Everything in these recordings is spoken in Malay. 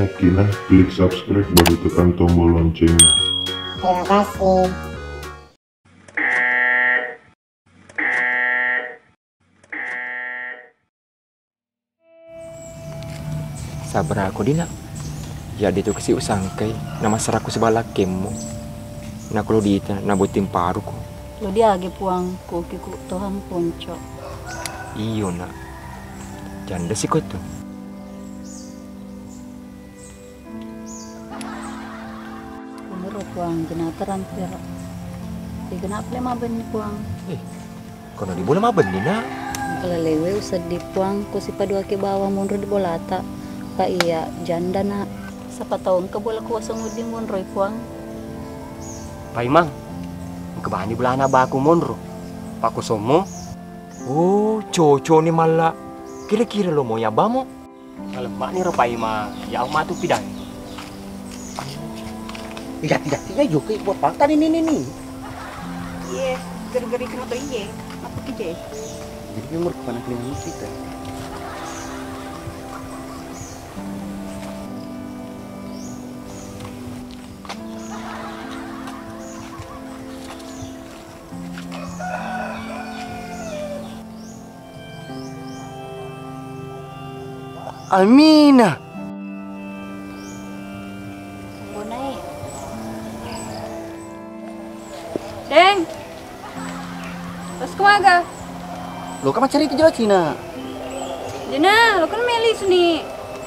Oke nah, klik subscribe baru tekan tombol loncengnya. Terima kasih. Sabar aku dina. Jadi tu kasi usangkay na masaraku sebalak kemo. Na kulo dita nabutin paru ko. Lo dia age puang ko kiku Tuhan ponco. Iyo na. Janda si ko to. Umur puang genataran pero. Di genap le maben ni puang. Kono di bola maben dina. Kalau lewe usah di puang ko si padua ke bawah munro di bolata. Ka iya janda na. Sapa tahun ke bola kuasa ngudi munro puang. Pai mang, kebani bulan ba aku monro. Paku somo. Oh, coco ni mala. Kira-kira lo mau ya bamo? Kalau mak ni ropai ma, ya aku matu pidan. Tidak juga buat pantan ini. Iya, gara-gara kena to iye. Apa kije? Jadi umur kemana kalian kita? Amina. Bonai. Deng. Terus kemana? Lo kan cari ke Jawa Cina. Dina, lo kan melis nih.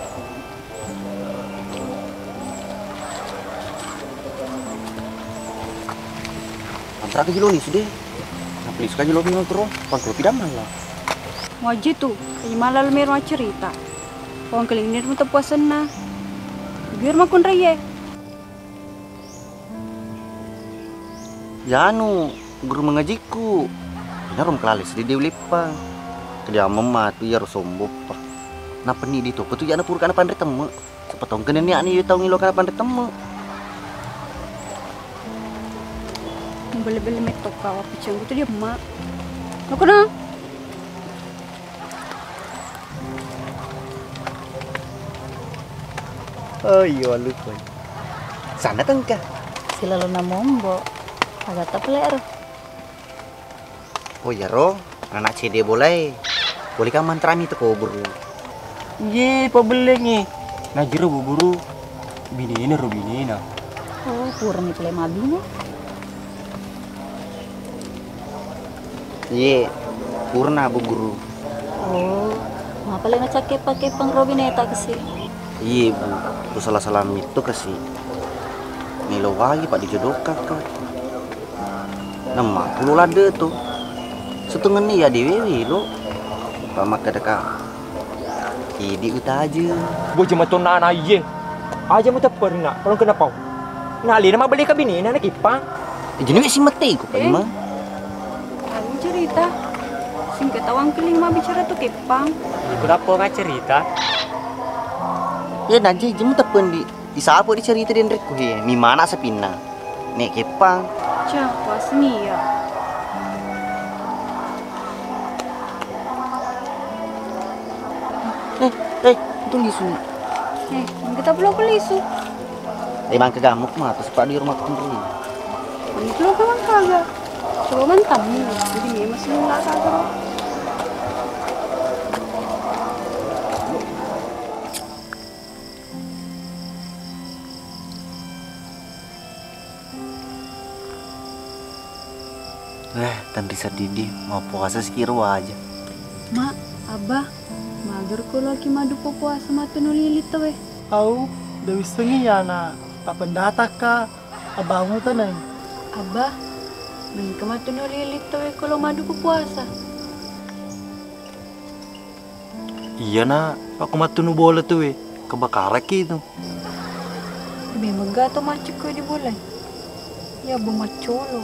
Antara ke Jilo nih sudah. Apa suka Jilo minum terus? Pangkul tidak malah. Wajib tuh, kayak malah lo merah cerita. Orang kelingin mo tapuasan na. Biar makon raya. Ya anu, guru mengajiku. Ini rom kelalis di Dewi Lipang. Kedia mematu ya rosombop. Napa nih di toko tuh ya pur kana pandai temu. Sepetong kene ni ani tahu ngilo kana pandai temu. Beli-beli metok kau picang itu dia mak. Lo kena? Oh iya lupa. Sana tengka. Sila lo na mombo. Agak tapler. Oh ya ro, anak CD boleh. Boleh kan mantrani tuh kau buru. Ye, pabeleng ni. Najero buburu. Bini ro bini na. Oh, kurang itu le mabino. Ye, purna bu guru. Oh, ngapa le ngacake pakai pang robineta kasi? Iya bu, aku salah itu kasih Milo lagi pak dijodohkan kan. Nama puluh lade tuh. Setengah nih ya diwewi lo. Pak maka dekat. Idi uta aja. Bojo matona na iye. Aja mo tapar na. Kalau kenapa? Nali na mabalik ka bini na nakipang. Jadi si mati ko pa ima. Aku cerita. Singkat awang keling mah bicara tuh kepang. Kenapa nggak cerita? Ya nanti jemu tepen di sapo di cerita den rek ko he. Mi mana sapina. Nek kepang. Cah, pas nih ya. Itu lisu. Kita belum beli su. Emang kegamuk mah terus pak di rumah sendiri. Itu lo kan kagak. Coba mantan nih. Jadi dia masih nggak kagak. Dan Risa Didi mau puasa sekiro aja. Mak, abah, mager ko lagi madu po puasa matu nulilit to eh. Au, Dewi sengi ya na, tak pendata ka, abangmu tanay. Abah, main ka matu nulilit to eh kalau madu po puasa. Iya na, aku matunu bola tuh kebakarak itu. Memang gak to macik ko di bulan. Ya bumacolo.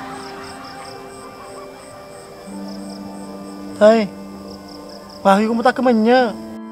Hai, pahi kamu tak kemenya.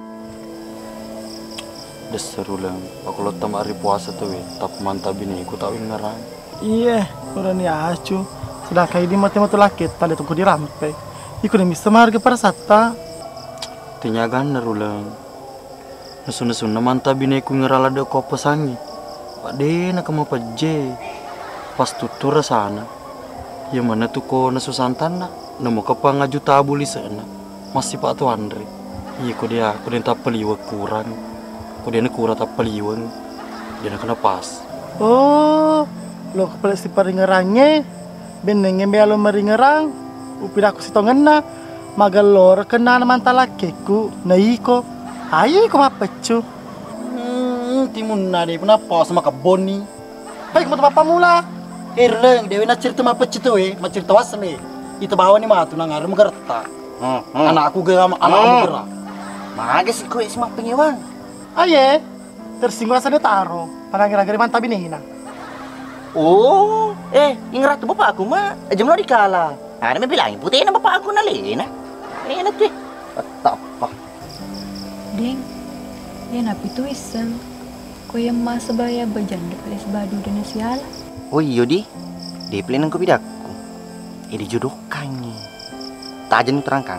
Dasar ulang, aku lo hari puasa tuh, tak mantap ini, aku tahu ngerang. Iya, udah nih acu. Sedangkan ini mati-mati laki, tali tunggu di rampe. Iku nih bisa marga para sata. Tinyagan ulang. Nasun na manta bineku ngerala de ko pesangi. Pak de na kamo paje. Pas tutura sana. Ya mana tu ko nasu santana. Namo kapang ngaju tabuli sana. Masih Pak tu Andre. Iya ko dia tak peliwa kurang. Ko dia na kurang tak peliwang. Dia na kena pas. Oh, lo kepala si paringerangnya. Benengnya belo meringerang. Upin aku si tongen na. Magalor kena naman talakeku. Na iko. Ayo ko mapecu. Timun na deh, kenapa sama kebon nih? Baik mo papa mula. Erleng, dewe na cerita mapec itu cerita wasle. Itu bawa nih matu nang arem gerta. Anakku geram, anakmu geram. Maga sih kowe semua penyewan. Aye, tersinggung asal taro. Panang-panang mantap ini hina. Oh, ingat tuh bapak aku mah, jam lo dikala. Ada me bilangin putih na bapak aku nalena. Enak tuh. Apa? Ding, ya napi tu iseng. Ko yang mas sebaya berjanda paling sebadu dan siala. Oh iya di pilihan ko bidaku. Dijodohkannya. Tak aja terangkan.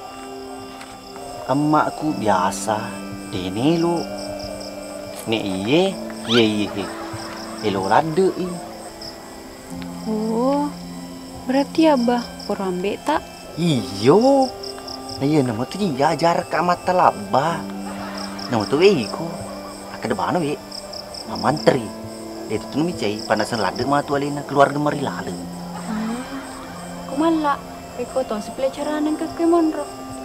Emakku biasa. Dene lu. Nek iye. Elo rada Oh, berarti abah perambe tak? Iyo. Iya nama tu dia ajar ka mata laba. Nama tu ko. Akada bana we. Mantri. Dia tu numi cai panasan lada ma tu alena keluarga mari lalu. Kumala, iko to si pelajaran ke Kemonro.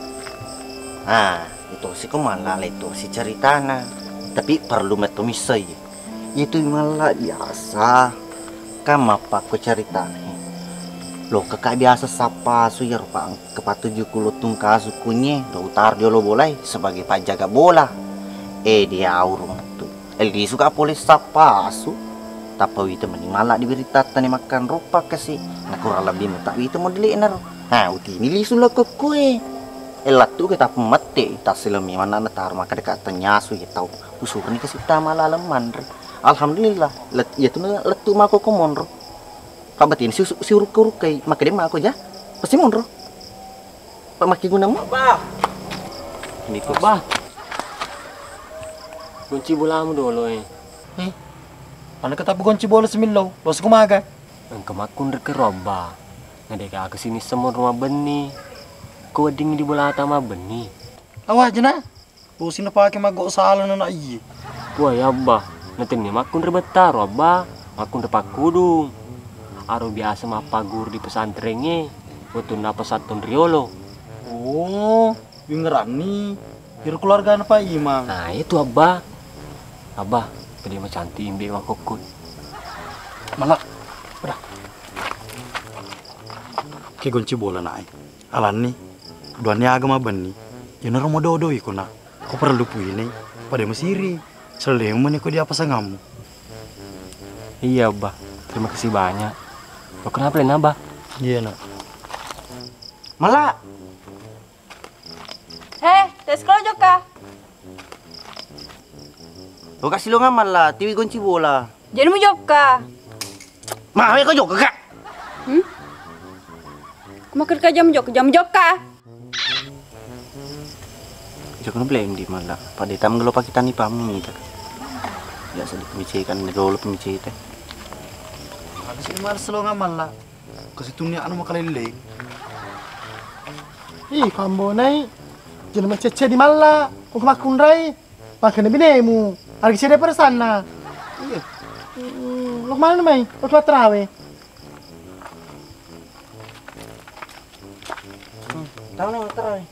Itu si kumala itu si ceritana. Tapi perlu metumisai. Itu malah biasa. Kama pak ko ceritanya. Lo kakak biasa sapa suyar pak kepa 70 tungka sukunya lo utar dia lo boleh sebagai penjaga bola. Dia aurung tu. Di suka polis sapa su. Tapi itu mending malah diberita tani makan rupa kasih. Nah kurang lebih minta itu mau dilihat. Uti milih sulah ke kue. Elat tu kita pemete tak selami mana natar maka dekat tenyasu ya tahu. Usul ni kasih tama lalaman. Alhamdulillah. Ya tu letu mako komonro. Kabatin si uruk kay maka dia mako ja. Pasti monro. Pak maki guna mo. Bah. Ini kok bah. Kunci bolamu dulu Ano kata kunci bola semilau, los kumaga. Ang kamakun ke roba. Ngadeka ke sini semua rumah beni. Kau ding di bola tama beni. Awah jena. Pusin na pakai mago salan na iya. Wah ya bah. Nanti nih makun rebetar roba. Makun repak kudung. Aro biasa mapagur di pesantrennya. Betul napa satun riolo. Oh, bingeran nih. Biar keluarga apa imang. Nah itu abah. Abah, dia mah cantik imbe mah kokut. Malak. Udah. Ke gonci bola naik. Alan nih. Duannya agama bani. Yana romo dodo iko na. Kau perlu puini. Pada mesiri. Selalu yang ko dia apa sangamu. Iya abah. Terima kasih banyak. Lo kenapa lain abah? Iya nak. Malah. Tes kalau joka. Lo kasih lo ngamal lah, tiwi kunci bola. Jadi mau joka. Mah, kau juga kak. Makan ke jam joka. Jangan blame di malah. Pada tam gelo pakai tani pami tak. Biasa dipemicikan gelo pemicikan. Habis ini malah selo ngamal lah. Kasi tunya anu makalele. Ih, kambo nai. Jangan macece di malla. Kung kumakundray. Makan binemu. Harga siya para sana. Iya. Lo mana namay? Lo trawe. Tahu na trawe.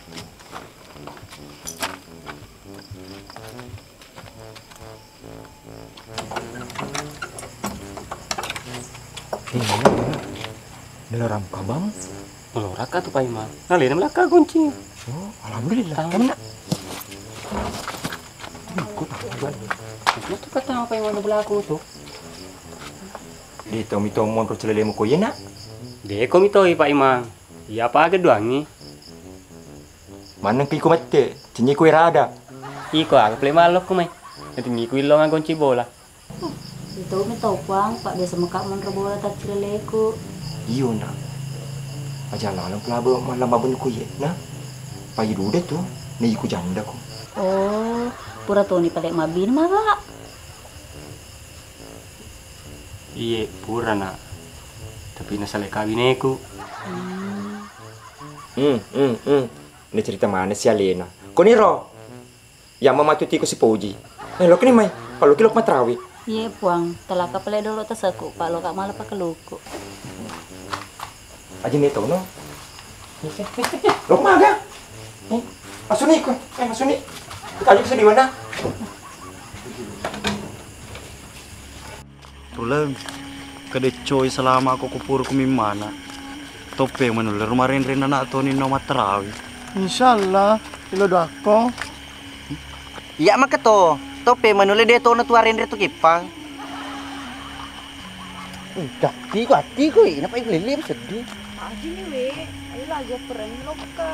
Dilarang kabang. Melorak tuh Pak Imam. Nah, lihat belakang kunci. Oh, alhamdulillah. Tahu. Itu kata apa yang mana belakang tuh? Dito mito mon ro celele mo ko yena. Dia komitoi Pak Imam. Iya apa agak doangi? Manang kay kumate, tinyi ko irada. Iko agak play malok kumay. Nanti ngiku ilong ang kunci bola. Itu mi tau pang pak biasa mekak mon bola tak cileleku. Iyo na. Aja lang plabo malam babon ko ye na. Payidude to, na iku janda ko. Oh, pura Tony palek mabin malah. Iya, pura nak. Tapi nasalek kawineku. Ini cerita mana si Alena? Kau ni roh? Yang mematuti ko si Puji. Lo kini mai, kalau kilok matrawi. Iya puang, telah kapal dulu tasaku, pak lo kak malah pakai luku. Aja nih tau no. Lo maga? Masuk nih kau, masuk nih. Kita aja bisa di mana? Tulang, kada coy selama aku kupur kumimana. Tope manuler rumah ren anak Tony no materawi. Insyaallah, ilo doako. Iya maka to. Tope manule dia to na tuarin reto kipang. Hati ko, napa iglilip sedih. Aji nih we, ayo lagi perang loka.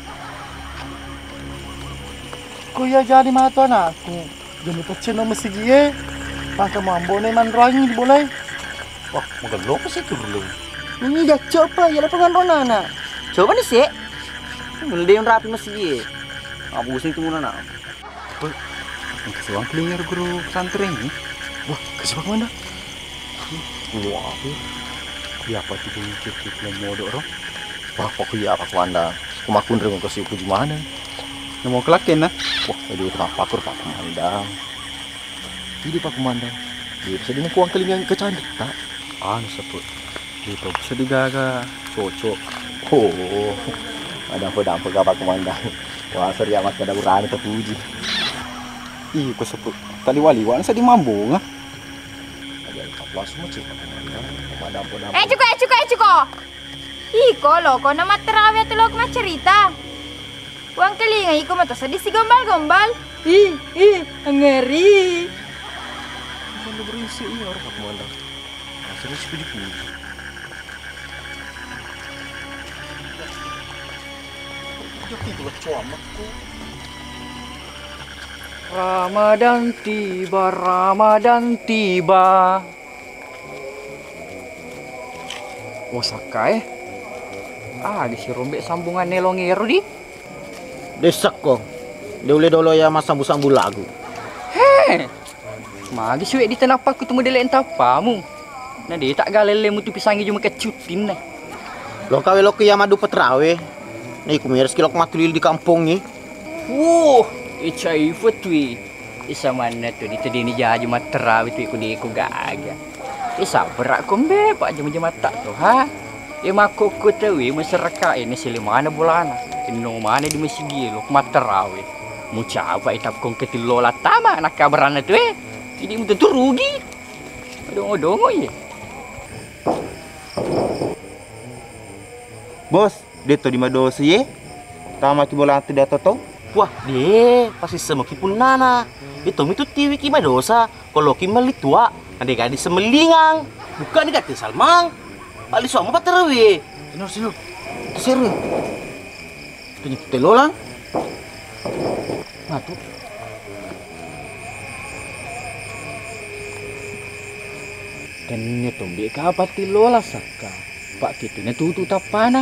Kuya jadi mato anakku. Jadi pecen no mesigie. Maka mambo ne man rangi di boleh. Wah, magalok pa siya dulu. Ini dah coba, ya lepas kan anak. Coba nih sih. Mulai dia yang rapi masih. Abu sing itu muna nak. Kasih uang kelingar guru pesantren ini. Wah, kasih pak mana? Wah, ya apa tuh cek modok roh? Wah, pokoknya apa kuanda. Kumakun ring kasih uku gimana? Mau kelaken nah? Wah, jadi tengah pakur Pak Komandang. Ini Pak Komandang. Dia bisa dengan kuang kelingan kecantik tak? Anu sebut. Itu bisa digaga cocok. Oh, ada apa Pak Komandang. Wah, serius mas kada urani terpuji. Ih, kau sebut. Tali wali wan saya di mambo ngah. Langsung macam Cuko. Iko lo, kau nama terawih tu lo kena cerita. Uang kelinga iko mata sedih si gombal. Ngeri. Mana berisi ini orang Pak Komandang. Serius puji-puji. Joki itu coamakku. Ramadan tiba. Osaka di si rombek sambungan nelongero di. Desak kok. Dia dulu ya mas sambu-sambu lagu. Magi suwe di tenapak ku temu delen tapamu. Nah dia tak galele mutu pisangi cuma kecutin nah. Lo kawe lo ke Yamadu Petrawe. Nih kumiris kilok matulil di kampung ni. Icai futwi. Isa mana tu di tadi ni jaji materawi tu ku gaga. Isa berak kombe pak jam tak tu ha. Maku ku tawi masyarakat ini sili mana bulana. Ino mana di masigi lo materawi. Mucapa itap kong ketilola tama nak kabarana tu Ini tentu rugi. Dongo-dongo ya. Bos, dia tu di madosi ye. Tama ki bola tu dia tahu. Wah, dia pasti semua pun nana. Itu tiwi ki madosa. Kalau ki malitua, ada gadis semelingang. Bukan dekat Salmang. Balik semua paterawe. Sino. Seru. Tanya telolang. Matu. Kannya tombe ka pati lola saka. Pak kitu na tutu tapana.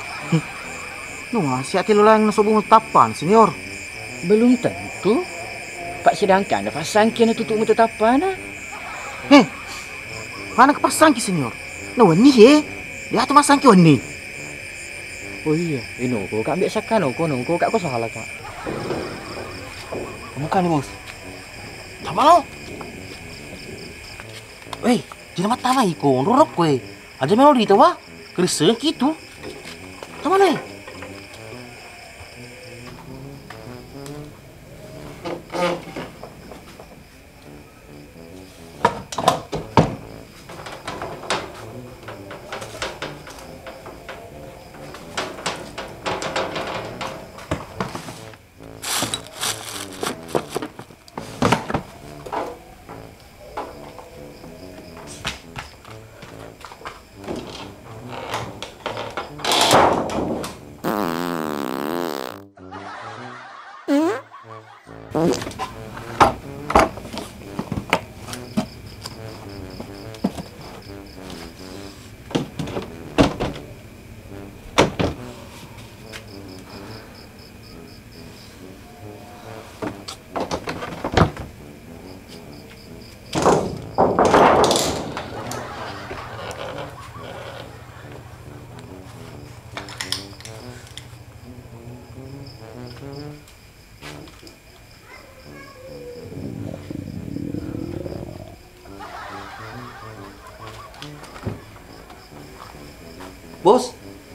Si ati lolang nasobong tapan, senior. Belum tentu. Pak sedangkan ada pasangki na tutu mo tapana. Mana kepasangki, senior? Wani he. Dia tu masangki wani. Oh iya, ino ko ka ambek saka no ko kak ko salah kak. Kamu kan bos. Tama lo. Wei, jangan mata mai ko, rorok kowe. Aja melodi tu wah. Kerisa gitu. Tama lo. Bos.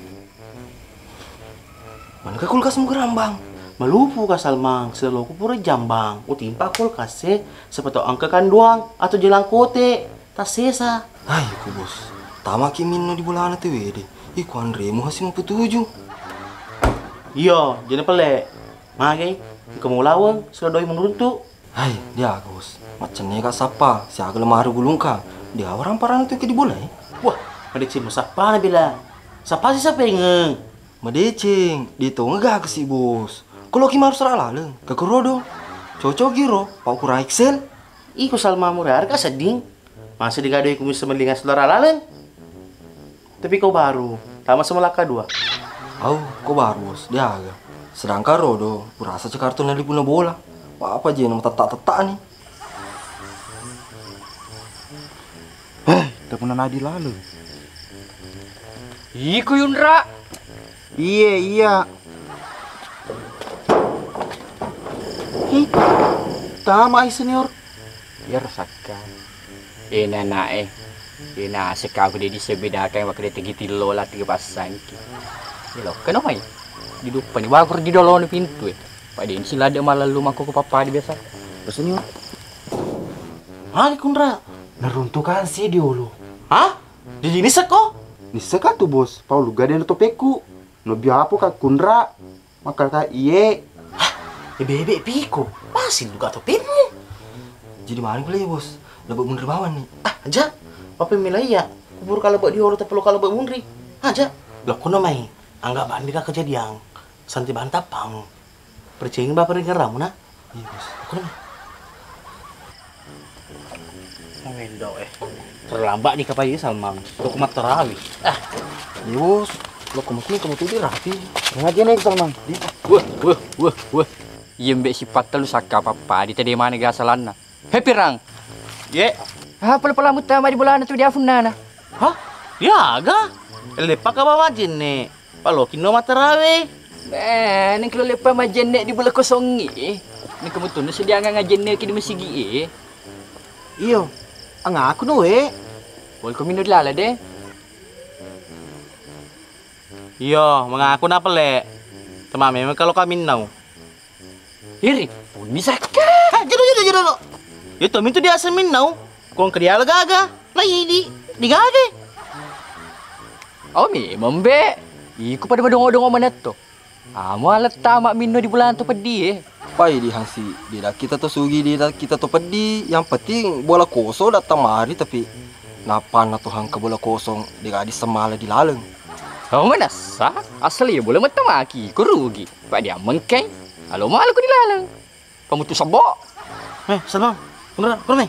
Mana ke kulkas mau gerambang? Malupu ka Salmang, selalu ku pura jambang. Utimpa kulkas seperti angka kanduang atau jelang kote. Tas sesa. Hai ku bos. Tama kimin no di bulan itu wede. Iku Andre mu hasim 7. Iya, jadi pelek. Magai, kamu lawang, sudah doi menuruntuk. Hai, dia bos. Macam ni kak sapa, si agak lemah gulung ka. Dia orang parang itu ke di bola Wah, madecing mo sapa na bila. Sapa si sapa ingeng. Madecing, di tu ngegak ke si bos. Kalau kita harus salah leng, ke kerodo. Cocok giro, pau kurang Excel. Iko Salma murah ka seding. Masih digadoi kumis semelingas saudara lalen. Tapi kau baru, sama semula kedua. Au, kau baru bos, dia agak. Sedangkan Rodo, kurasa cekartun dari punya bola. Apa aja yang tetak-tetak nih. Tak pernah nadi lalu. Iku Yundra. Iya. Tama senior. Ya rusakkan. Ina nae. Ina sekau dia disebedakan waktu dia tinggi tilo lah 3 pasang. Lo kenapa ya? Di depan ni bagus di dalam pintu. Pak dia sila ada malah lu maku ke papa di biasa. Senior. Hai Kundra. Neruntukan si diolo. Hah? Di sini seko? Niseka tu bos. Paulu gade no topeku. No biapo ka kundra. Maka ka iye. Bebek piko. Masih juga topemu. Jadi mana boleh bos? Lebih bener bawan nih. Aja. Apa milaya? Kubur kalau buat diolo tapi kalau buat mundri. Aja. Lo kuno mai. Anggap andi ka kejadian. Santi bantapang. Percaya bapak dengar ramu na? Iya bos. Kuno mai. Mendo terlambat nih kapai Salmang. Lo kumat terawih. Iya bos. Lo kamu tuh dirapi. Ngaji nih Salmang. Wah. Iya mbak sifat lu saka papa di tadi mana gasalan na. Happy rang. Ye. Pala mutama di bulan tu dia funana. Hah? Dia aga? Lepak ka bawa jenne. Palokin no matarawe. Neng kalau lepas majen nek di bulan kosong ni. Ni kamu tu nasi dia ngajen nek di masigi Iyo. Ang aku no Boleh kau minum lala deh. Iya, mengaku na pele. Temame kalau kami nau. Iri, pun bisa ka. Jero. Itu mintu dia asamin nau. Kung kaya gaga. Na di gaga. Oh memang be. Iku pada madongo-dongo mana tu. Amo alat tamak minum di bulan tu pedi Pai di hangsi, dia kita tuh sugi dia kita tuh pedi. Yang penting bola kosong datang mari tapi napa na Tuhan ke bola kosong dia di semala di laleng. Oh mana sah? Asli boleh matamaki, ku rugi. Pak dia mengkeng. Halo malu ku dilalang. Kamu tu sabok. Salmang. Kuno mai.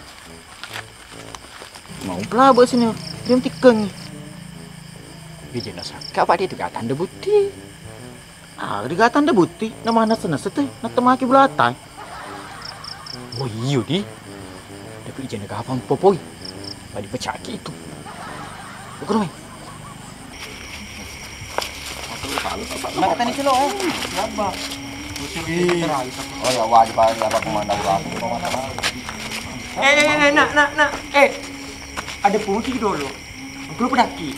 Mau pula buat senior. Dia tikeng. Bijena saka pak dia tu gatan debuti. Digatan dah buti. Nama anak senasa tu. Nak temaki belatan. Oh iyo di. Tapi ijana gapang popoi. Pak dia pecaki itu. Kuno mai. Nak kata ni celo Siapa? Oh ya wajib apa kemana Nak. Ada putih dulu. Aku pedaki.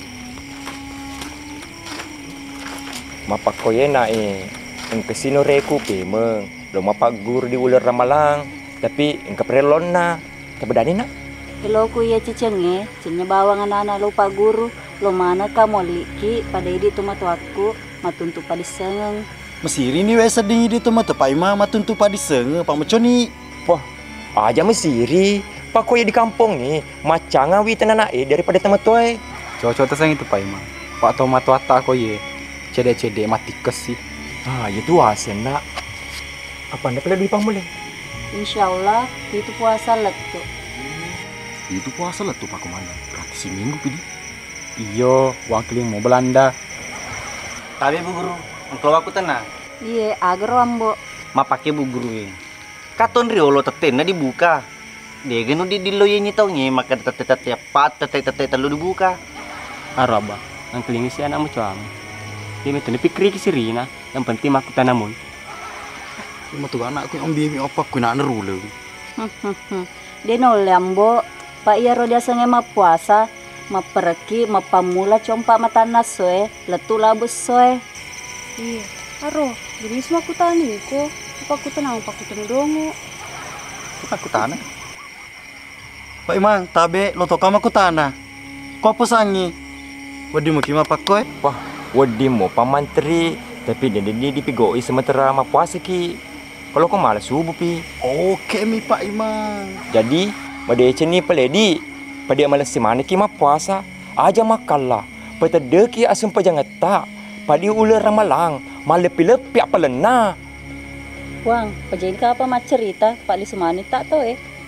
Mapak koyena ang kasino reku pemeng. Lo mapak guru di ular Ramalang. Tapi ang kaprelon na. Kabadani na. Kalau ku ya cicenge, cinya bawang anak-anak lupa guru, lo mana kamu liki pada idi tu matu aku, matuntu pada sengeng. Mesiri ni wes sedih di tu mata pai mama tuntu padi senge pak macam ni. Wah, aja mesiri. Pak koye di kampung ni, macam ngawi tenan daripada temat tuai. Cocok tersang itu Pak Ima. Pak tomat wata koye. Cedek-cedek mati kesi. Ya tu asen nak. Apa anda pada dipang boleh? Insyaallah itu puasa letu. Itu puasa lah tuh pak komandan. Berarti si minggu pidi. Iyo, uang keling mau Belanda. Tapi Bu Guru, kalau aku tenang. Iya, agar ambo. Ma pakai Bu Guru ini. Katon riolo tetena dibuka. Dia geno di loye nyitau nge maka tete pat tete telu dibuka. Araba, ang keling si anak mo cuam. Dia metu pikir ki sirina, yang penting aku tanamun. Cuma tuh anakku yang bibi apa aku nak neru lagi. Dia nol ambo. Pak iya roda senge ma puasa. mapereki mapamula compa matanas soe letu labus soe. Iya, aro, jadi semua aku tani ko. Apa aku tenang dongo. Aku tanah. Pak Imang, tabe lo toka maku tanah. Kau pesangi. Wadi mau kima pak koe? Wah, wadi mau pamantri, tapi dia dipigoi sementara ma puasa ki. Kalau kau malas subuh pi. Oke mi Pak Imang. Jadi, pada ceni peledi, pada malas semana ki ma puasa, aja makanlah. Pada deki asam pajang tak, pada ular ramalang, malepi-lepi apa lena. Wang, pajain ka apa mat cerita, Pak Li semani tak tau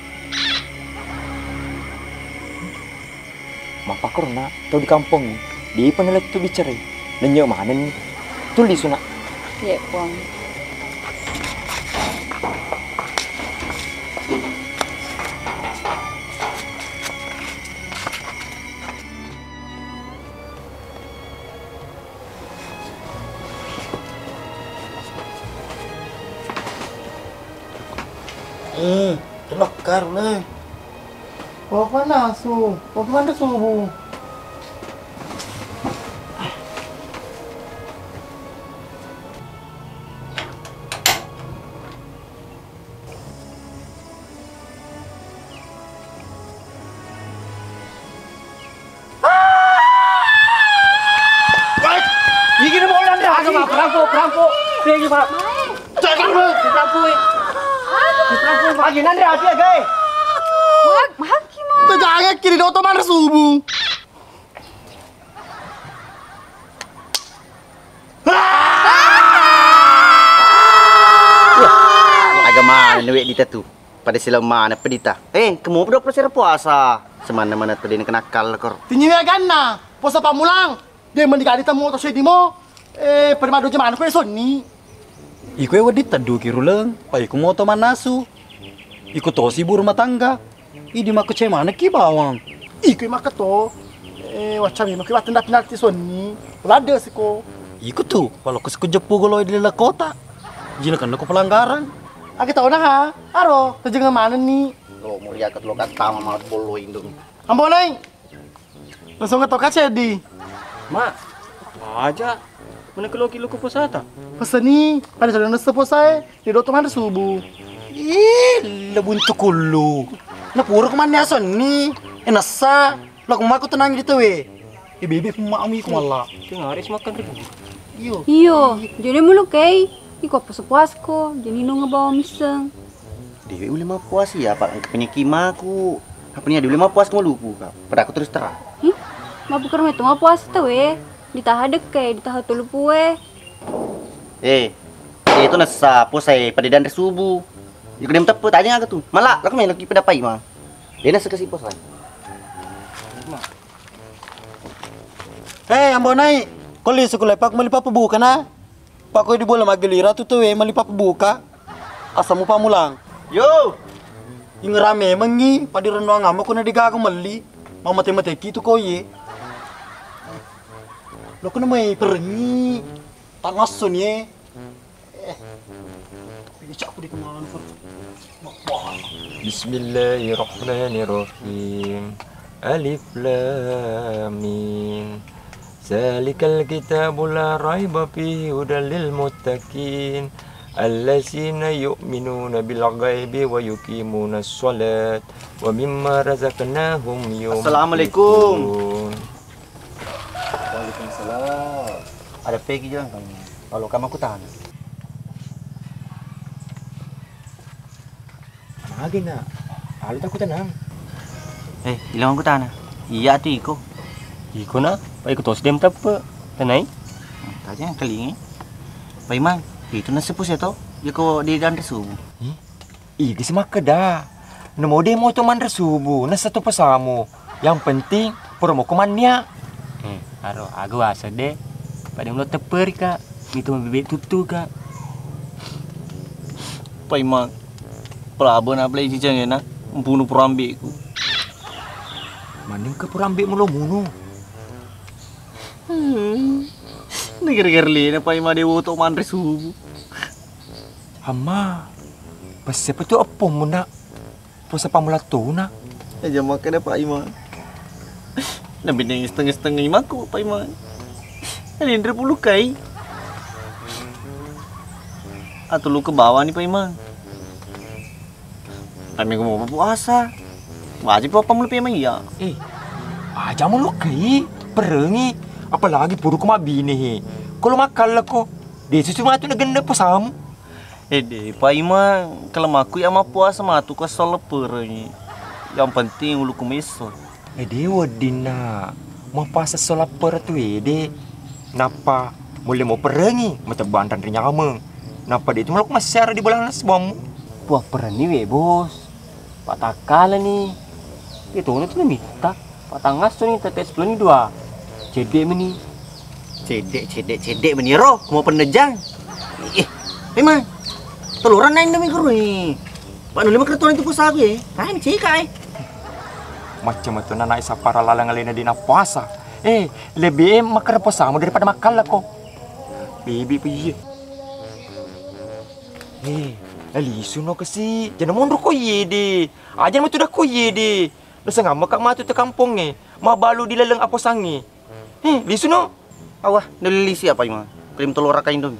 Mapa korna, tau di kampung ni, dia penelat tu bicara. Nanya mana ni? Tulis nak. Ya, Wang. Telakar le. Bawa mana su? Bawa mana subuh? Ini kita mau lantai. Agak perampok. Pergi pak. Jangan le. Perampok. Pagi nanti hati ya guys. Jangan kiri do to mana subuh. Agak mana duit dita tu? Pada silau mana pedita? Kamu udah proses puasa. Semana-mana tadi nak kenakal kor. Tinyiwe ganna. Puasa pamulang. Dia mendikari temu atau sedih mo. Pada madu jemaah ko esoni. Iku wadi tadu kiruleng. Pai ku moto manasu. Iku to si rumah tangga. Idi maku cemana ki bawang. Iku makat to. Wacami maku watan pindah soni. Lada siko. Iku tu kalau ku jepu golo di dalam kota. Jina kan aku pelanggaran. Aku tahu nah. Aro, terjengah mana ni? Lo mau lihat lo kata mama bolo indung. Ambo nai. Langsung ke toka cedi. Mak, aja. Mana kalau kilo pusata? Pesan ni, pada jalan nasi posai, di doto mana subuh. Lebun tu kulu. Na puro kemana ason ni? Nasa, lo kumaku tenang gitu we. Bebe pemami kumala. Tengah hari makan ribu. Iyo, jadi mulu kay. Iko apa sepuas ko, jadi nung ngebawa miseng. Dewi uli mau puas ya, Pak. Penyikimaku. Apa ni ada uli mau puas kamu lupu, Kak. Pada aku terus terang. Mabukar mo ito mapuas ito Ditahadek kay, ditahatulo po itu nasa posai pada dan subuh. Iku dem tepat aja ngak tu. Malah, laku main lagi pada pai mah. Dia nasa kasih posai. Ambo nai. Kau lihat sekolah pak melipat buka na. Pak kau di bola magelira tu melipat buka. Asamu pamulang. Yo. Ing rame mengi padi renang ngamo kau na digago meli. Mau matematik itu kau ye. Lo kena mai perengi. Tanas sun ye. Aku dikenalan for. Bismillahirrahmanirrahim. Alif lam mim. Zalikal kitabul la raiba fihi hudal lil muttaqin. Allazina yu'minuna bil ghaibi wa yuqimuna shalat wa mimma razaqnahum yunfiqun. Assalamualaikum. Waalaikumsalam. Ada pergi jangan kamu. Kalau kamu aku tahan. Lagi nak. Alu tak aku tenang. Hilang aku tahan. Iya tu iko. Iko na? Pai ko tos dem tapa. Tanay? Tanya kali ni. Pai mang. Itu nasi pus ya tau. Ya kau di dan subuh. Ih, di semak dah. Nemo demo tu man subuh. Nasa tu pasamu. Yang penting promo komannya. Aro, aku asa deh. Pada mulut teper kak. Itu bebek tutu kak. Pai mang. Pelabon apa lagi cicang enak. Membunuh perambiku. Maning ke perambik mulu munu. Negeri-negeri ni pai mang dewa untuk mandri subuh. Hama. Pasal tu apa muna? Pasal pamula tu nak? Jangan makan pai mang. Nah benda setengah-setengah imaku Pak Iman. Ini Indra puluh kai. Atau lu ke bawah nih Pak Iman. Kami mau puasa. Wajib apa mulu Pak Iman ya? Aja mulu kai, perengi. Apalagi puru ke mabini he. Kalau makan lah kok. Dia susu matu na ganda pa sam. Deh Pak Iman, kalau aku ya mau puasa matu ke perengi. Yang penting ulu kumisol. Wadina. Mau puasa solat per tu Napa? Mulai mau perengi, macam bantan renyama. Napa dia tu malu masih di belah sebam. Buah perani we bos. Pak takala nih. Itu tu minta. Pak tangas tu nih tetes sebelum ni dua. Cedek meni. Cedek meni roh, mau penejang. Memang. Teluran naik demi guru ni. Pak nuli makratuan itu puasa aku ya. Kain cikai. Macam itu naik sapara lalang alena di puasa. Lebih makan puasa daripada makan lah kok. Bibi piye. Lisu no kasi. Jangan mundur ko ye de. Ajan mo tu dah ko ye de. Rasa ngam mak matu te kampung ni. Ma balu di leleng apa sangi. Lisu no. Awah, nuli siapa Iman? Krim telur rakain dong.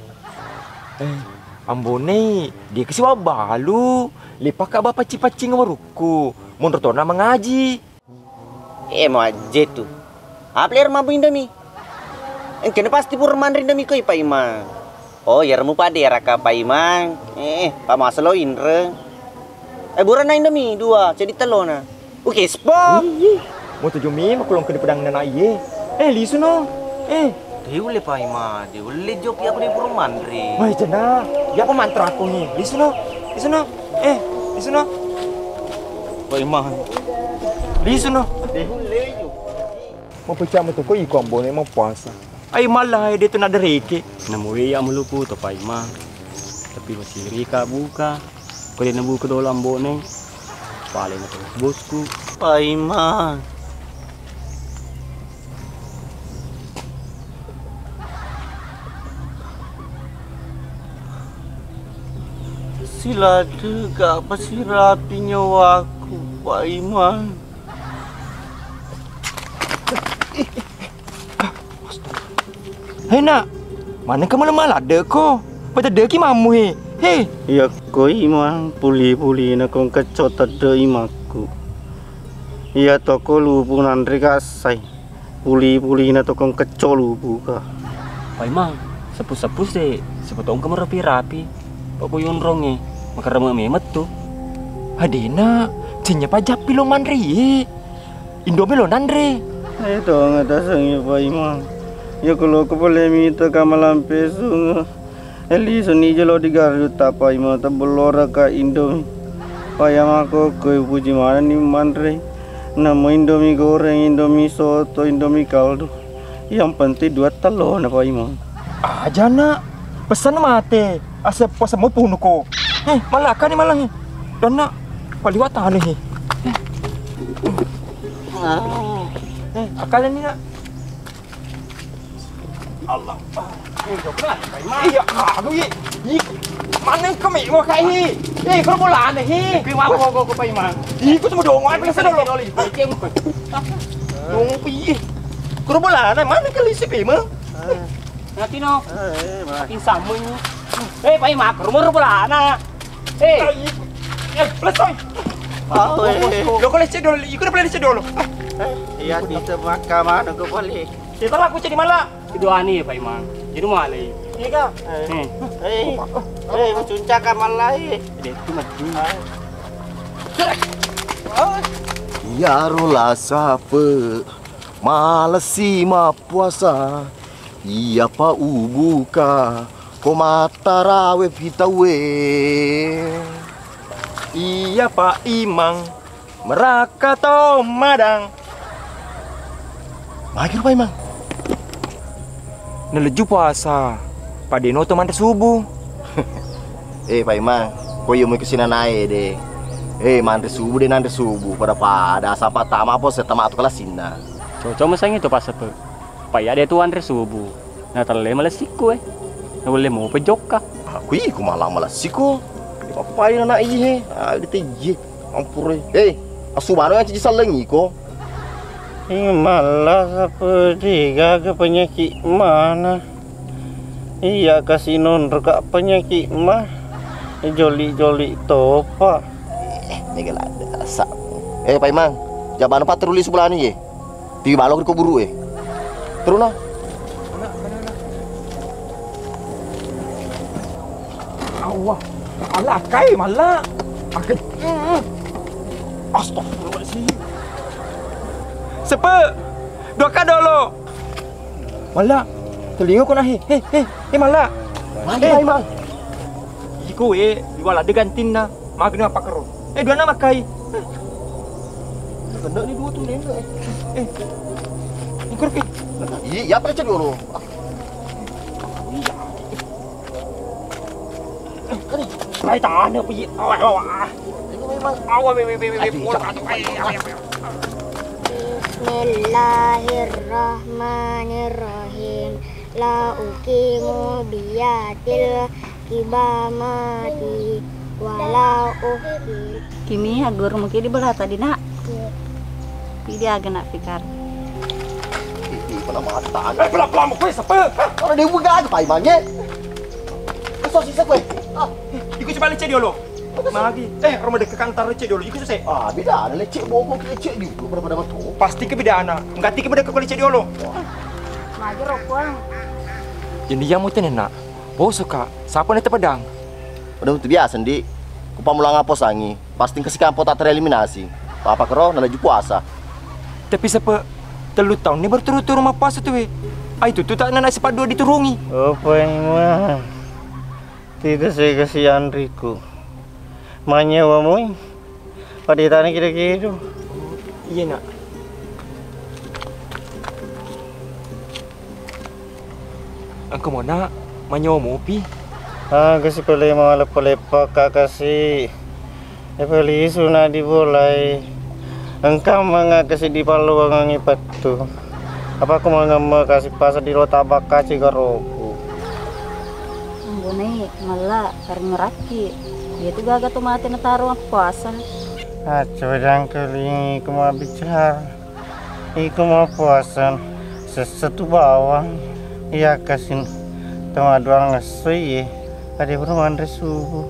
Ambone, dia kasi wa balu. Lepas ka bapa cipacing waruku. Mundur tu na mengaji. Mau aja tu. Player mampu Indomie. Kena pasti pur mandarin Indomie koi Pak Iman. Oh ya remu pade raka Pak Iman. Pak Maslo Indra. Buran na Indomie dua jadi telona. Oke spot. Mau tujuh mi makulong ke pedang nana iye. Lisu no. Dia boleh Pak Iman. Dia boleh joki aku di pur mandri. Wah jana. Ya apa mantra aku ni. Lisu no. Lisu no. Lisu no. Pak Iman. Lisu no. Dia boleh jo. Mau pecah tu kau ikut ambon mau puasa. Ay malah dia tu nak dereke. Namuwi ya muluku to Pak Iman. Tapi masih rika buka. Kau dia nabu ke dalam ambon ni. Paling na terus bosku. Pak Iman. Sila juga pasti rapi nyawaku Pak Iman. Nak, mana kamu lemah ada ko? Pada ada ki mamu he. Ya koi Iman puli-puli na kong kacot ada imaku. Ya toko lupu nandri kasai. Puli-puli na tokong kacot lupu ka. Pak Iman, sepus-sepus deh. Sepotong kamu rapi-rapi. Pak Boyon rongi. Makara memet tu. Adina, cinya pajak pilo mandri. Indomie lo nandre. Itu ngata sangi Pak Iman. Ya kalau aku boleh minta kamalan pesu. Eli seni jelo di Garut apa Iman tabelora ka Indomie. Payam aku koi puji mana ni mandre. Nama Indomie goreng, Indomie soto, Indomie kaldu. Yang penting 2 telur Pak Iman. Aja nak. Pesan mate. Asap puasa mau punuh ko. Malah kan ni malah ni. Dan nak paliwat tali ni. Akalan ni nak. Allah. Iya, aku ye. Mana kau mai mau kai? Kau bola ni he. Kau mau kau pai mana? Kau cuma dongan pun sedar lo. Dong pi. Kau bola ni mana kali si pi mah? Nanti no. Nanti sama ni. Pai mak rumah bola na. Pelesoi. Lo kau leceh dulu. Ikut dah leceh dulu. Iya, kita makan mana kau boleh. Kita lah aku jadi malah. Itu ani Pak Iman. Jadi malah. Iya kah? Mencunca kan malah. Dia tu mati. Ya rola sapa malasi ma puasa. Iya pa ubuka ko matarawe pitawe. Iya Pak Imang merakato madang. Makir Pak Imang. Neleju puasa. Padeno teman subuh. Pak Imang, kau yang mau kesini naik deh. Mandre subuh deh nanti subuh pada sapa tama apa setama tu kelas sina. Cocok masang itu pas apa? Payah dia tu andre subuh. Nah terleh malah siku Nah boleh mau pejok kah? Aku malah siku. Apa yang nak iya? Dia teji. Ampur. Asu baru yang cici salengi ko. Malah apa digaga penyakit mana? Iya kasih non rekak penyakit mah. Joli-joli topa. Ini ada asak. Pak Imang, jaban apa teruli sebelah ni ye? Tiga balok di kuburu ye. Terus nah. Allah, alah kai malah. Akan. Astagfirullahaladzim. Sepe, doakan dulu. Malah, telinga kau nahi. Malah. Mana Pak Imang? Iku diwala de gantin na. Magna apa kero? Dua nama kai. Kena ni dua tu lenda. Ikut ke? Iya, apa cek dulu? Kai tahan apa ye? Bismillahirrahmanirrahim. La uqimu biyatil kibamati wala uhki. Kimi agur mungkin di belah tadi nak. Pilih agak nak fikar. Pernah mata. Pelan-pelan mau kue siapa? Orang dia buka aja Pak Imang ye. Kesal sisa kue. Ikut coba leceh dia dulu. Magi. Rumah dekat kantor leceh dulu. Ikut selesai. Beda ada leceh bokok leceh di dulu pada betul. Pasti ke beda anak. Enggak tik beda ke leceh dia dulu. Maju rokuang. Jadi yang mau tenan nak. Bau suka. Siapa ni terpedang? Udah itu biasa ndi. Kupa mulang apa sangi. Pasti kasih kampo tak tereliminasi. Apa kero nalaju puasa. Tapi siapa telu tahun ni berturut-turut rumah puasa tu itu tu tak nak sepat dua diturungi. Apa Imang? Tidak saya kasihan Riku. Manyawa mu. Pada tanah kira-kira. Iya nak. Angko mau nak manyawa mu pi? Kasi pala yung mga lepa-lepa ka kasi. Pali suna di bolay. Ang kama kasi di paluang ang ipat to. Apa ko mga kasi pasa di lo tabak ka cigaroku. Ang bunay, mala, karang ngeraki. Dia tuh gagal tuh mati nataruh puasa. Coba kali ko mabicara. Iko mau puasa. Satu bawang. Iya kasin. Tama doang ngasoy Ada perumahan resubuh.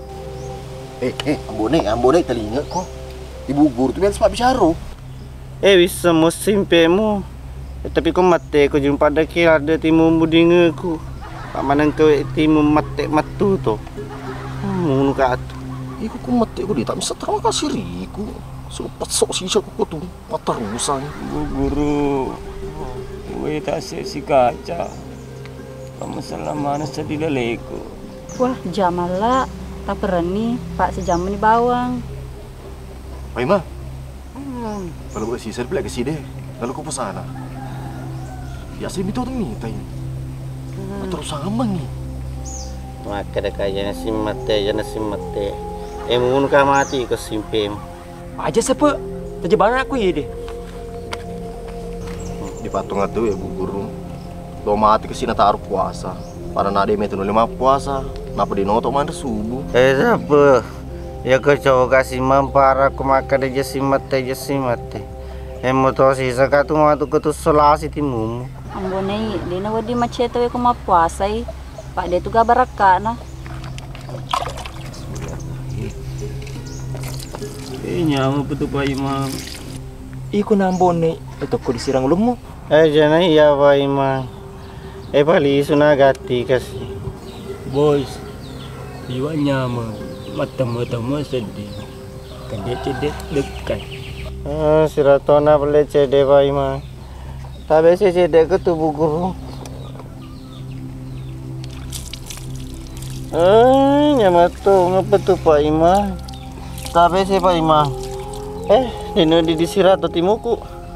Ambone telinga kok. Ibu guru tu biasa sebab bicara. Bisa musim pemu. Tapi kau mati kau jumpa ada kira ada timu mudinga ku. Pak manang kau timu mati matu tu. Munu kat. Iku kau mati kau dia tak bisa terima kasih riku. Sepat sok sisa kau tu mata rusak. Ibu guru, gue tak si kaca. Kamu selama sedih leleku. Wah, jamala tak berani Pak sejam ni bawang. Pak Imang. Kalau buat sisa bila ke sini, lalu kau pesana. Biasa itu tu minta ini. Terus sama ni. Maka dah kaya nasi mate. Emun ka mati ke simpem. Aja siapa? Terjebaran aku ye deh. Di patung itu ya Bu Guru. Lo mati ke sini taruh puasa. Para nade metu lima puasa. Napa di noto mana subuh? Siapa? Ya kau coba kasih mampara aku makan aja si mate. Emoto sisa katu matu ketu solasi timumu. Ambonei, dia na wadi macet tu aku mau puasa Pak dia tu gabar na. Nyawa betul Pak Imang. Iku nambone, itu kau disirang lumu. Jangan iya Pak Imang. Pali sunagati kasih. Boys, jiwa nyama, mata-mata sedih. Kan dia cedek dekat. Siratona boleh cedek Pak Imang. Tapi saya cedek ke tubuh guru. Nyama tu ngapa tu Pak Imang? Tapi saya Pak Imang. Dino di sirat atau timuku.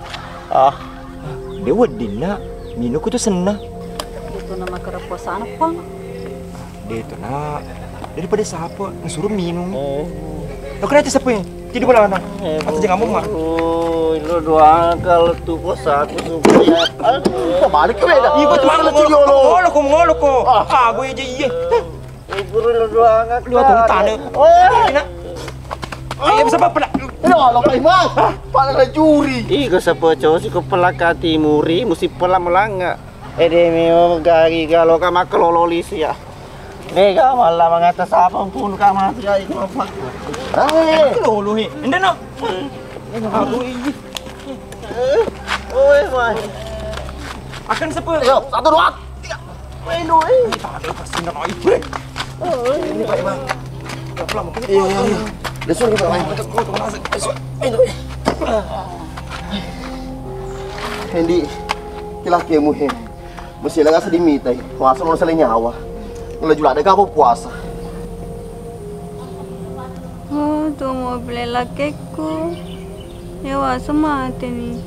Dia wadina, minuku tu senang. Itu nama kereposan apa? Dia itu nak daripada siapa suruh minum. Lo kenapa siapa yang jadi bola anak? Atau jangan ngomong mah. Lo doang kalau tu puasa aku supaya. Balik ke beda. Ibu tu mana ngolo ko. Gue aja iya. Guru lo doang. Lu atau tanah. Ayo bisa apa? Aduh, Pak Imam. Pak ada juri. Iko sepeco si kepelaka timuri mesti pelam melanga. Meo gari kalau kama kelololis ya. Nega malah mengatas apa pun kama ya itu apa. Kelolo he. Ende no. Aku ini. Oi, Mas. Akan sepe. Yo, 1 2 3. Maino tak ada pasien nak oi. Ini Pak Imam. Pelan. Iya. Lesu ke Pak Imam. Hendi. Kilaki mu he. Mesti lah rasa dimitai. Puasa mau saling nyawa. Kalau juga ada apa puasa. Oh, tu mau beli lakiku. Nyawa semati ni.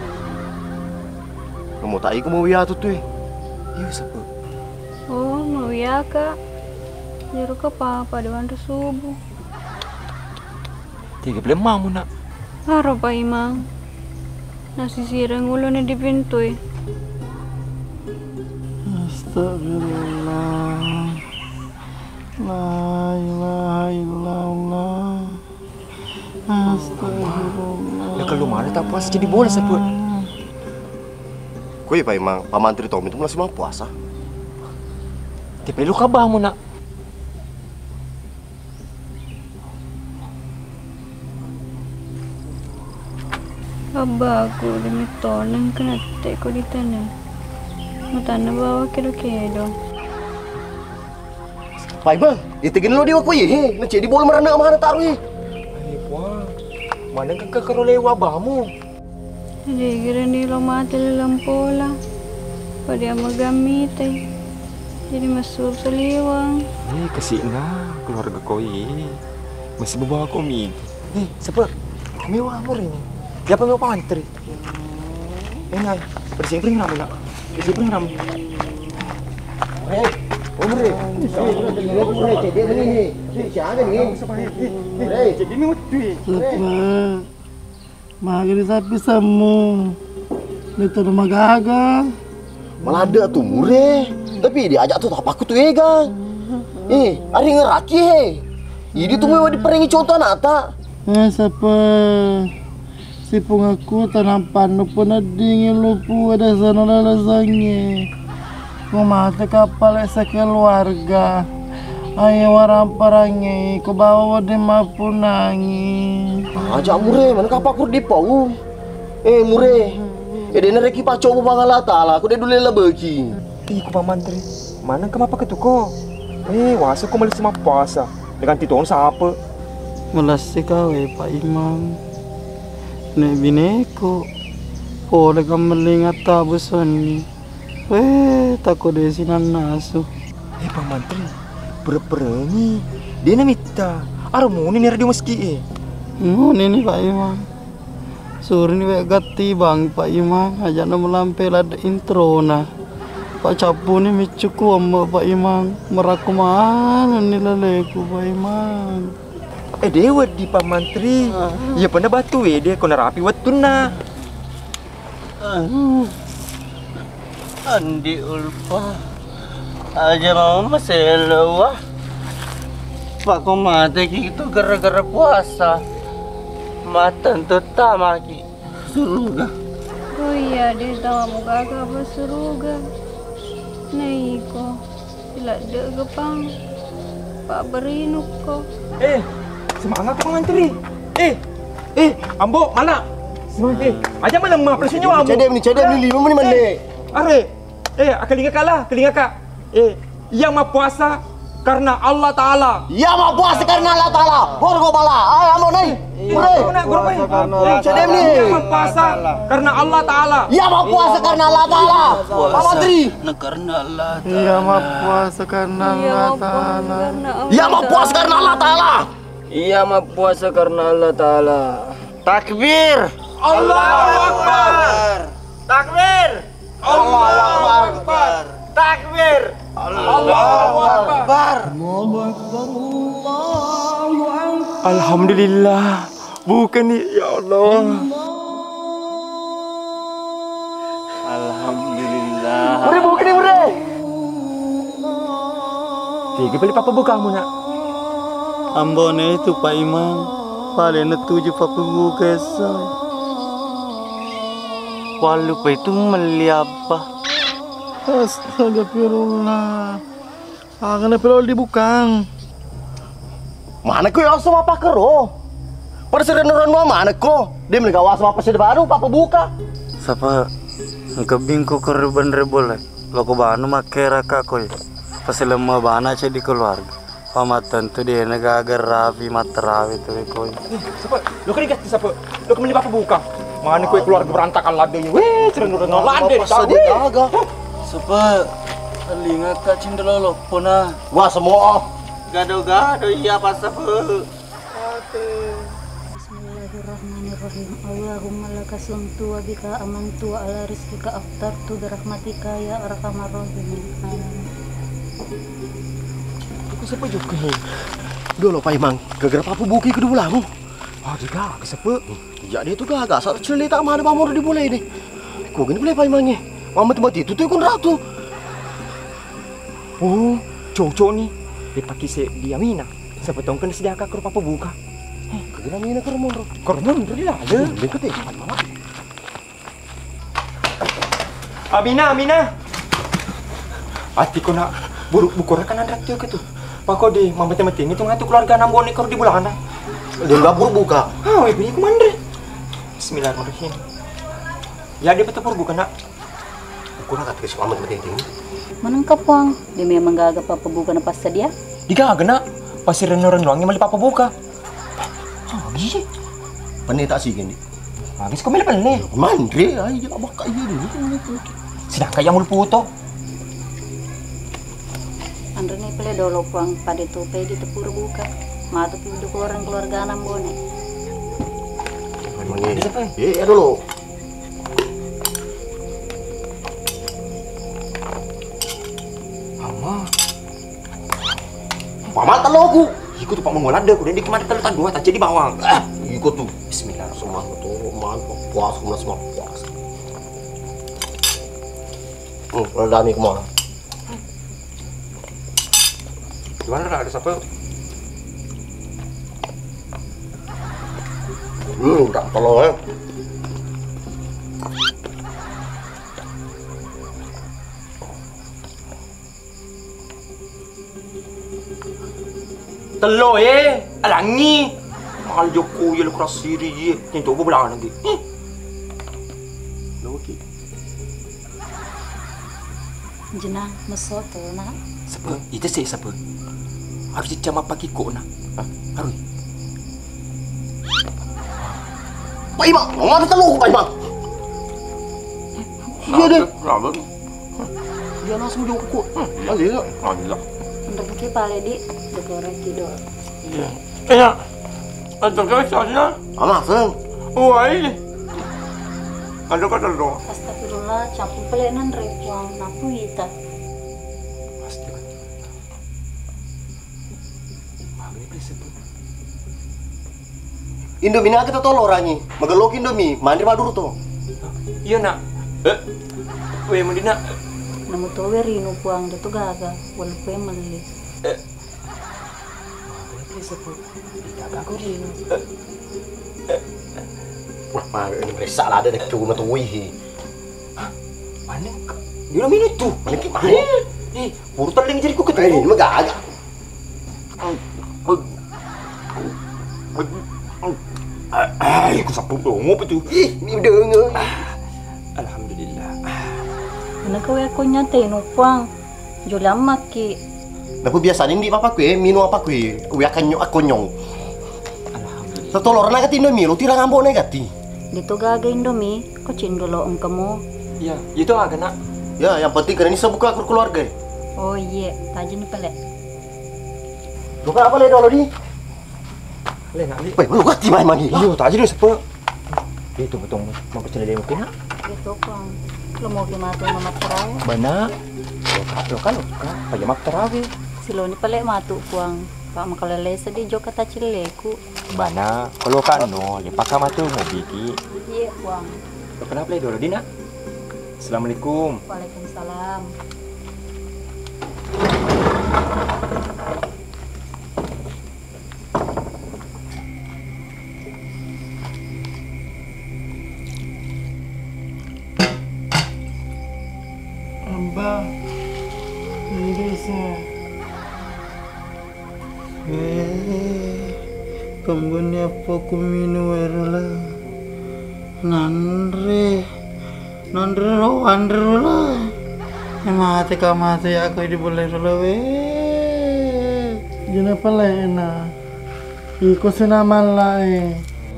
Kamu tak ikut mau ya tu tu. Iya siapa? Oh, mau ya kak. Juru ke papa dewan subuh. 35 mu nak. Haro Pak Imam. Nasi sirang ulun di pintu. Astagfirullah. La ilaha illallah. Astagfirullah. Ya kalau mana tak puasa jadi boleh siapa? Kau Pak Imam, Pak Mantri Tommy itu masih mau puasa. Dia perlu kabar mu nak. Abah aku demi tolong kena teko di tanah. Matana bawa kedo-kedo. Pak Imam, itigin lo dia aku ye. Nak jadi bola merana mana taruh ye. Ai puan. Mana kakak karo lewa bamu? Jadi kira ni lo mati lampola. Pada magamit jadi masuk seliwang. Kasih na keluarga kau ye. Masih bawa komi. Siapa? Mewah mur ini. Siapa mau Pak Mantri? Enai, bersih ram nak. Bersih ram. Umre. Jadi ni. Siapa ni? Jadi ni mesti. Magari sapi semu. Itu rumah gagal. Malah ada tu mure. Tapi dia ajak tu tak aku tu gang. Hari ngeraki Ini tu mewah diperengi contoh anak tak? Siapa? Si pungaku tanampan lupa na dingin lupa ada sana lalazangnya. Kau mati kapal esa keluarga. Ayo warang parangi, kau bawa dia mampu nangi. Ajak mure, mana kapal kur di pau? Mure, dia nereki paco bu bangala tala, aku dia dulu lah bagi. Iku Pak Mantri, mana kamu apa ketuko? Wasa kau malah semua puasa dengan tituan siapa? Melasi kau Pak Imam. Nek bineku, boleh kamu melingat tabus ni. Takut dia sinan nasu. Pak Mantri, berperangi. Dia nak minta. Armu ni radio meski Ini Pak Imam. Suruh ni gati bang Pak Imam. Ajak nak melampir ada intro na. Pak Capu ni micuku amba Pak Imam. Meraku mana ni leleku Pak Imam. Dewa di Pak Mantri. Ya pernah batu dia kena rapi watun na. Andi ulfa. Aja mau masalah. Pak kau mati gitu gara-gara puasa. Matan tu tamaki. Suruga. Oh iya, dia tahu muka apa suruga. Naiko. Tidak ada gepang. Pak berinuk kok. Semangat Pak Mantri. Ambo mana? Semangat. Aja mana mah presinya ambo. Cedem ni 5 menit mana? Are. Akan linga kalah, kelinga kak. Yang mau puasa karena Allah Taala. Yang mau puasa karena Allah Taala. Borgo bala. Ambo nai. Cedem ni. Yang mau puasa karena Allah Taala. Yang mau puasa karena Allah Taala. Pak Mantri. Karena Allah Taala. Yang mau puasa karena Allah Taala. Yang mau puasa karena Allah Taala. Ia mau puasa karena Allah Ta'ala. Takbir. Allahu Akbar. Takbir. Allahu Akbar. Takbir. Allahu Akbar. Alhamdulillah. Bukan ni ya Allah. Alhamdulillah. Boleh bukan ni boleh. Tiga balik papa buka mu nak. Ambone itu Pak Imam. Paling tujuh papu buka say. Walu pa itu meliapa. Astagfirullah. Kenapa dibukang? Mana ko yung sama pa karo? Para sa rin mana ko? Di mo nagawa sama pa siya baru papa buka. Sapa ngkabing ko korban rebol. Loko bano makera ka ko. Pas lemah bana aja di keluarga. Pamatan tu dia nagagar rapi materawi tu ko. Sapa? Lo kan digat sapa? Lo kemeli papa buka. Mana ko keluarga berantakan lade. Weh, cereng lade. Pas dia gaga. Sapa? Telinga tak cindela lo pona. Wah semua. Gado-gado iya pas sapa. Bismillahirrahmanirrahim. Allahumma laka sumtu wa bika amantu wa ala rizqika aftartu birahmatika ya arhamar rahimin. Amin. Aku siapa juga ni? Dulu Pak Imang, gara-gara papu buki kedua lamu. Ah, dia gak siapa? Ya dia tu gagak, saat cerita mana pamor di boleh ni. Kau gini boleh Pak Imangnya. Mama tempat itu tu ikut ratu. Oh, cowok ni. Dia pakai di Amina. Siapa tahu kan sedia kak papa buka. Kagak Amina kermon. Kermon dia ada. Dia kata mana? Amina. Ati ko na buruk bukor kan andrat tu ke tu. Pako di mama temati ni tu ngatu keluarga 6 ekor di bulana. Dia gabur buka. Ah, we punya kumandre. Bismillahirrahmanirrahim. Ya dia betul buka nak. Aku nak kata ke mama temati ini. Menangkap uang, dia memang gagap apa buka na pas dia? Diga gana pasir ren luangnya mali papa buka. Ah, gini. Pani tak sih gini. Habis kau meli pane. Mandre, ay abak kaya ni. Sedang kaya mul puto. Andre ni pele dolo puang pada tupai di tepur buka. Matu pintu orang keluarga 6 bone. Mangi. Ya dulu. Paman talogu. Ikut tu pak mengolada aku dan di kemana kalau tak dua tak jadi bawang. Ikut tu. Bismillah semua tu man puas semua puas. Ada ni kemana? Gimana ada siapa? Tak tolong Telo alangi. Mahal Joko ye lu keras siri ye. Yang coba belah nanti. Okey. Jenah mesoto nak. Siapa? Itu saya siapa? Harus dicama pakai kok nak. Harus. Pak Imam, ngomong telo Pak Imam. Iya deh. Kenapa? Dia langsung Joko. Alhamdulillah. Alhamdulillah. Untuk ke pale di dekorasi kidol. Iya. Ya. Ada kasarnya. Alah, Seng. Wai. Ada kata dong. Astagfirullah, campur pelenan repuang napu ita. Pasti. Mami prinsip. Indomie nak kita tolong orangnya. Magalok Indomie, mandi madur tu. Iya nak. Weh mendina. Namu towe rinu puang datu gaga, walaupun melis. Gaga ko rin. Wah, ini periksa lah ada cuma tu wih. Mana? Dia nak minum tu. Mana kita mana? Puro taling jadi ko ketu. Ini mah gagak. Ay, ko sapu tu. Ngopo tu? Ni dengar. Alhamdulillah. Mana kau aku nyata inu puang, jual maki. Tapi biasanya di papa kue minum apa kue? Kue akan nyok aku nyong. Alhamdulillah. Setolor nak ketin Indomie, lu tirang ambok negatif. Dito gaga Indomie, ko cindolo ang kamu. Ya, itu agak nak. Ya, yang penting kan ini sebuka keluarga. Oh iya, tajin pele. Lu kan apa le dolo di? Le nak li. Weh, lu gati main mangi. Iyo, tak jadi sepa. Itu betul. Mau percaya dia mungkin nak? Itu puang. Lo mau gimana nama terawih? Mana? Lokal. Pajamak terawih. Silo ni pele matu puang. Pak makalele sedih jo kata cileku. Bana, kalau kan no, lipat matu mau biki. Iya puang. Kenapa le dolo Dina? Assalamualaikum. Waalaikumsalam. Kambunnya apa ku minum lah. Nandre ro andro lah. Mati kamati aku di boleh lo Jina palena. Iko sinaman lai.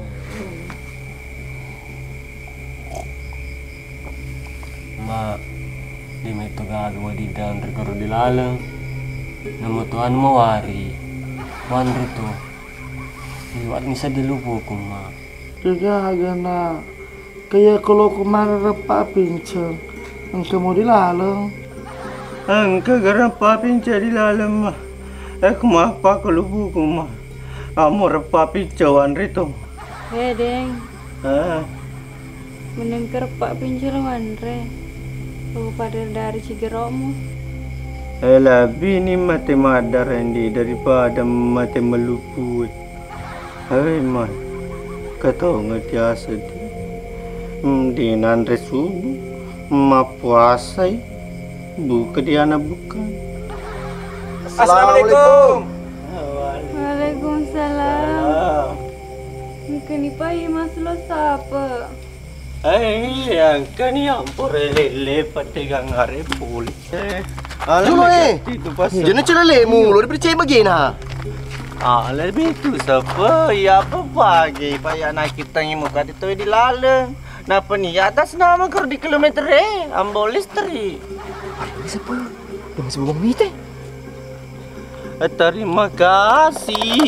Ma, di meto gagawa di dan rekor di lalang. Namo tuan mo wari. Wandre to. Iwat nisa dilupo ko ma. Juga agana. Kaya kalau kemarin repak pincang. Engkau mau dilalang. Engkau gerapa pincang di lalang mah. Aku mah apa kalau buku mah. Kamu repak pincang itu. Deng. Ah. Menengker Pak Pincel Wandre. Lu pada dari Cigerokmu. Lebih ni mati madar Randy daripada mati meluput. Hei man, kata ngerti asa di nandre subuh, ma puasai, buka dia anak bukan. Assalamualaikum. Waalaikumsalam. Mungkin ipai mas lo siapa? Yang kan yang porelele patigang hari polis. Dulu jangan celale mulu, dipercaya bagaimana? Lebih tu siapa? Ya apa pagi? Payah nak kita ni muka itu di lalang. Napa ni atas nama kau di kilometer ambolis teri. Ini siapa? Dia masih belum mite. Terima kasih.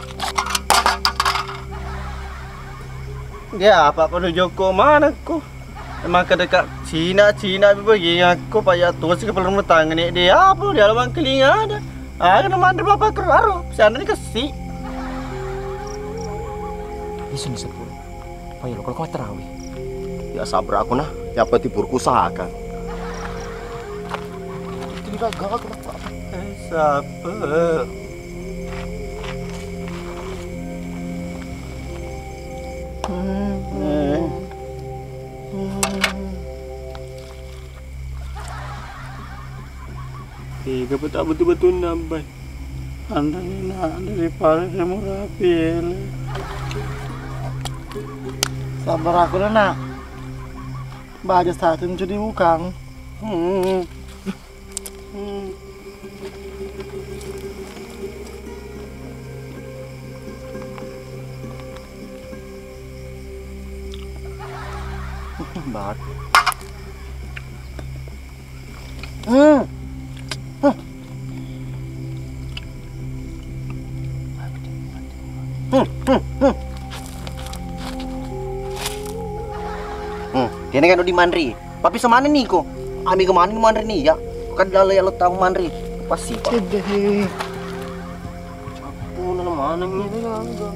Dia apa perlu Joko mana ko? Emang kedekat Cina bagi aku payah tua sih kepala rumah tangga ni dia apa dia lawang kelinga ada. Kena mandar bapak keraro. Sana ni kasih. Isu ni sepuluh. Payah lo kalau kau terawih. Ya sabar aku nah. Ya peti purku usahakan. Tidak gak aku nak. Sabar. Tiga tak betul-betul nampak. Anda ni nak daripada kamu rapi. Sabar aku dah nak. Baca satu jadi bukang. Bat. Dia kan di Mandri. Tapi semana nih kok? Ami kemana nih Mandri nih ya? Kan lalu ya lo tahu Mandri. Pasti. Cedeh. Capun na mana ini langga.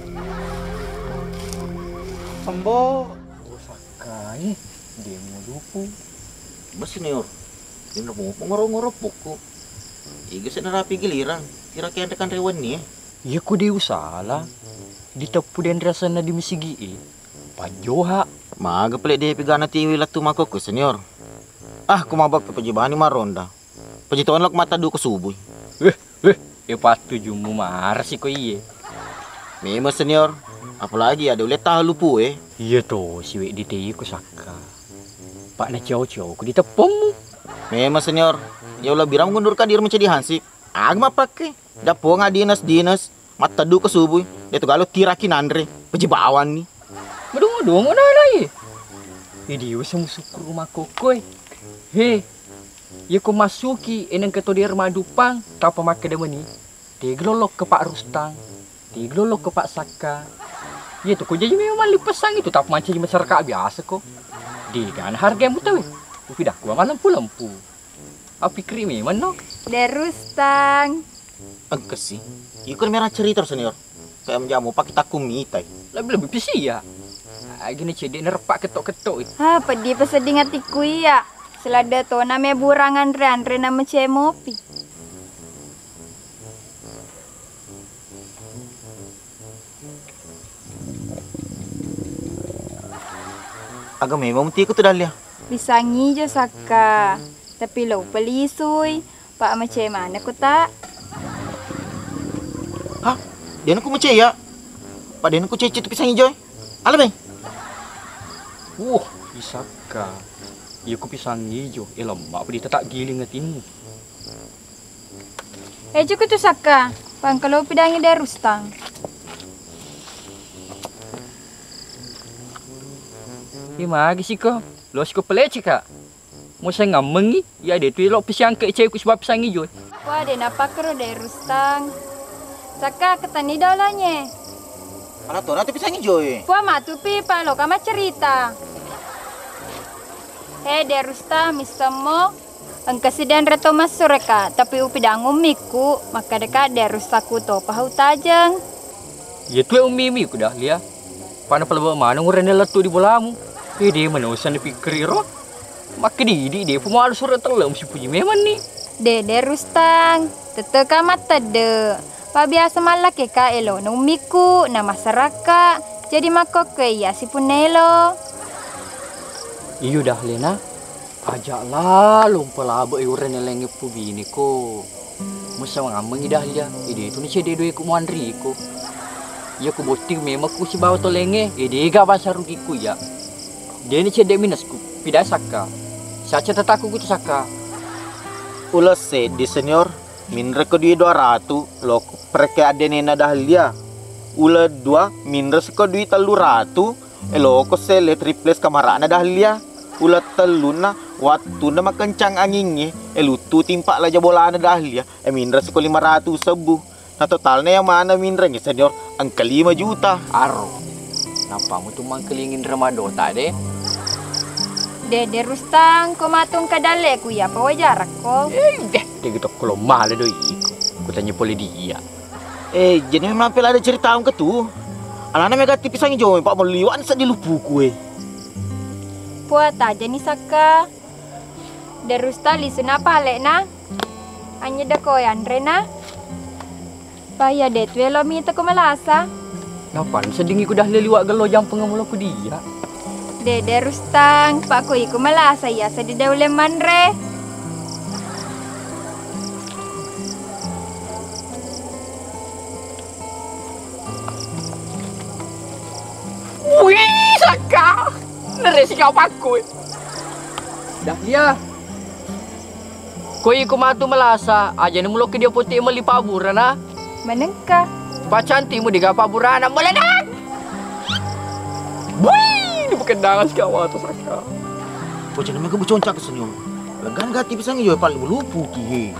Ambo. Sakai. Dia mau lupu. Bas senior. Dia mau ngorong-ngorong pokok. Iga sa narapi giliran. Kira-kira kan rewan nih. Iya ku dia salah. Ditapu dan rasa na di misigi Pajoha. Maga pelik dia pigana tiwi latu makoko senior. Kumabak ke pejibani maronda. Pejituan lok mata dua ke subuh. Patu jumu marah sih ko iye. Memang senior. Apalagi ada ulet tahu lupu Iya toh si wek di tei ko saka. Pak na ciao-ciao ko ditepom. Memang senior. Ya ulah biram ngundurkan diri menjadi hansip. Agma pakai. Dapo nga dinas. Mata dua ke subuh. Dia tu kalau tirakin Andre. Pejibawan nih. Madung mana lagi? Ini dia semusuk rumah kokoi. Hei, ya ko masuki eneng keto di rumah dupang. Tapa makan demo ni. Diglolok ke Pak Rustang. Diglolok ke Pak Saka. Ya tu ko jadi memang lipasang itu. Tapa macam masyarakat biasa ko. Di kan harga yang mutawi. Upidah ko malam lampu. Api krim memang no. De Rustang. Angka sih. Ikut merah cerita senior. Kayak menjamu pakai takum mitai. Lebih pisi ya. Gini cedek nerpak ketok-ketok itu. Apa dia peseding hatiku ya? Selada to namanya burang Andre nama cemopi. Agak memang mesti aku tu dah lihat. Bisa ngijo saka. Tapi lo pelisui. Pak macam mana ku tak? Dia aku percaya. Pak dia aku cecet pisang hijau. Ala bang. Bisakah? Iya ku pisang hijau. Lemak apa dia tak giling ngetinmu. Cukup tu Saka. Bang kalau pidangi dari Rustang. Magi sih kau. Lo sih kau peleceh kak. Mau saya ngameng ya dia tu lo pisang ke cewek sebab pisang hijau. Wah, dia napa kero dari Rustang. Saka ketani dolanya. Mana tu nanti pisang hijau eh. Wah, matu pipa lo kama cerita. Dari Rustang misamo angkasidan reto masureka tapi upidang umiku maka dekat dari Rustaku to pahau tajang. Ya tu umi ku dah lia. Pana pala mana ngurene letu di bolamu. Dia menusan dipikir ro. Maka dia pemalu surat telem si puji memang ni. Dede Rustang, teteka mata de. Pa biasa malak ke ka elo na umiku na masyarakat. Jadi mako ke ya si punelo. Iyo dah Lena. Ajak lah lumpala ba uren lengi pu bini ko. Musa ngameng dah dia. Ide itu ni cede doi ku mandri ko. Ya ku boti memang ku si bawa to lenge. Ide ga bahasa rugi ku ya. Dia ni cede minus ku pida saka. Saca tataku ku tu saka. Ulas di senior minre ko duit 200 lo preke adenena dahlia. Ula 2 minre ko duit 300 lo ko sele triples kamarana dahlia. Ula teluna waktu na makencang anginnya lutu timpak lah bolana dahlia minre ko 500 sebu. Nah totalnya yang mana minre ni senior angka 5 juta. Aro. Napa mu tu mangkelingin Ramadan tak deh? Dede Rustang, kau matung kadale ku ya, pawa jarak ko. Dia gitu kalau malah doi iko. Ku tanya boleh dia. Jadi memang ada cerita ke tu. Alana mega tipis pisang hijau, Pak mau liwan sa di lupu kue. Puat aja nih Saka. Dede Rustang lisun apa na? Hanya dah kau yang rena. Paya det welo minta ko malasa. Napa sedingi ku dah leliwak gelo jang pengamula ku dia. Dede Rustang, Pak ko iku malasa ya sa di daule manre. Wih, Saka. Neresi kau pakui. Dah dia. Kau iku matu malasa, aja nemu lo ke dia putih meli paburana. Menengka. Pak cantikmu di paburana meledak. Wih. Kendangan sekawa tu Saka. Bocah namanya kebuconcak ke senyum. Legan gati pisang hijau paling lupu ki.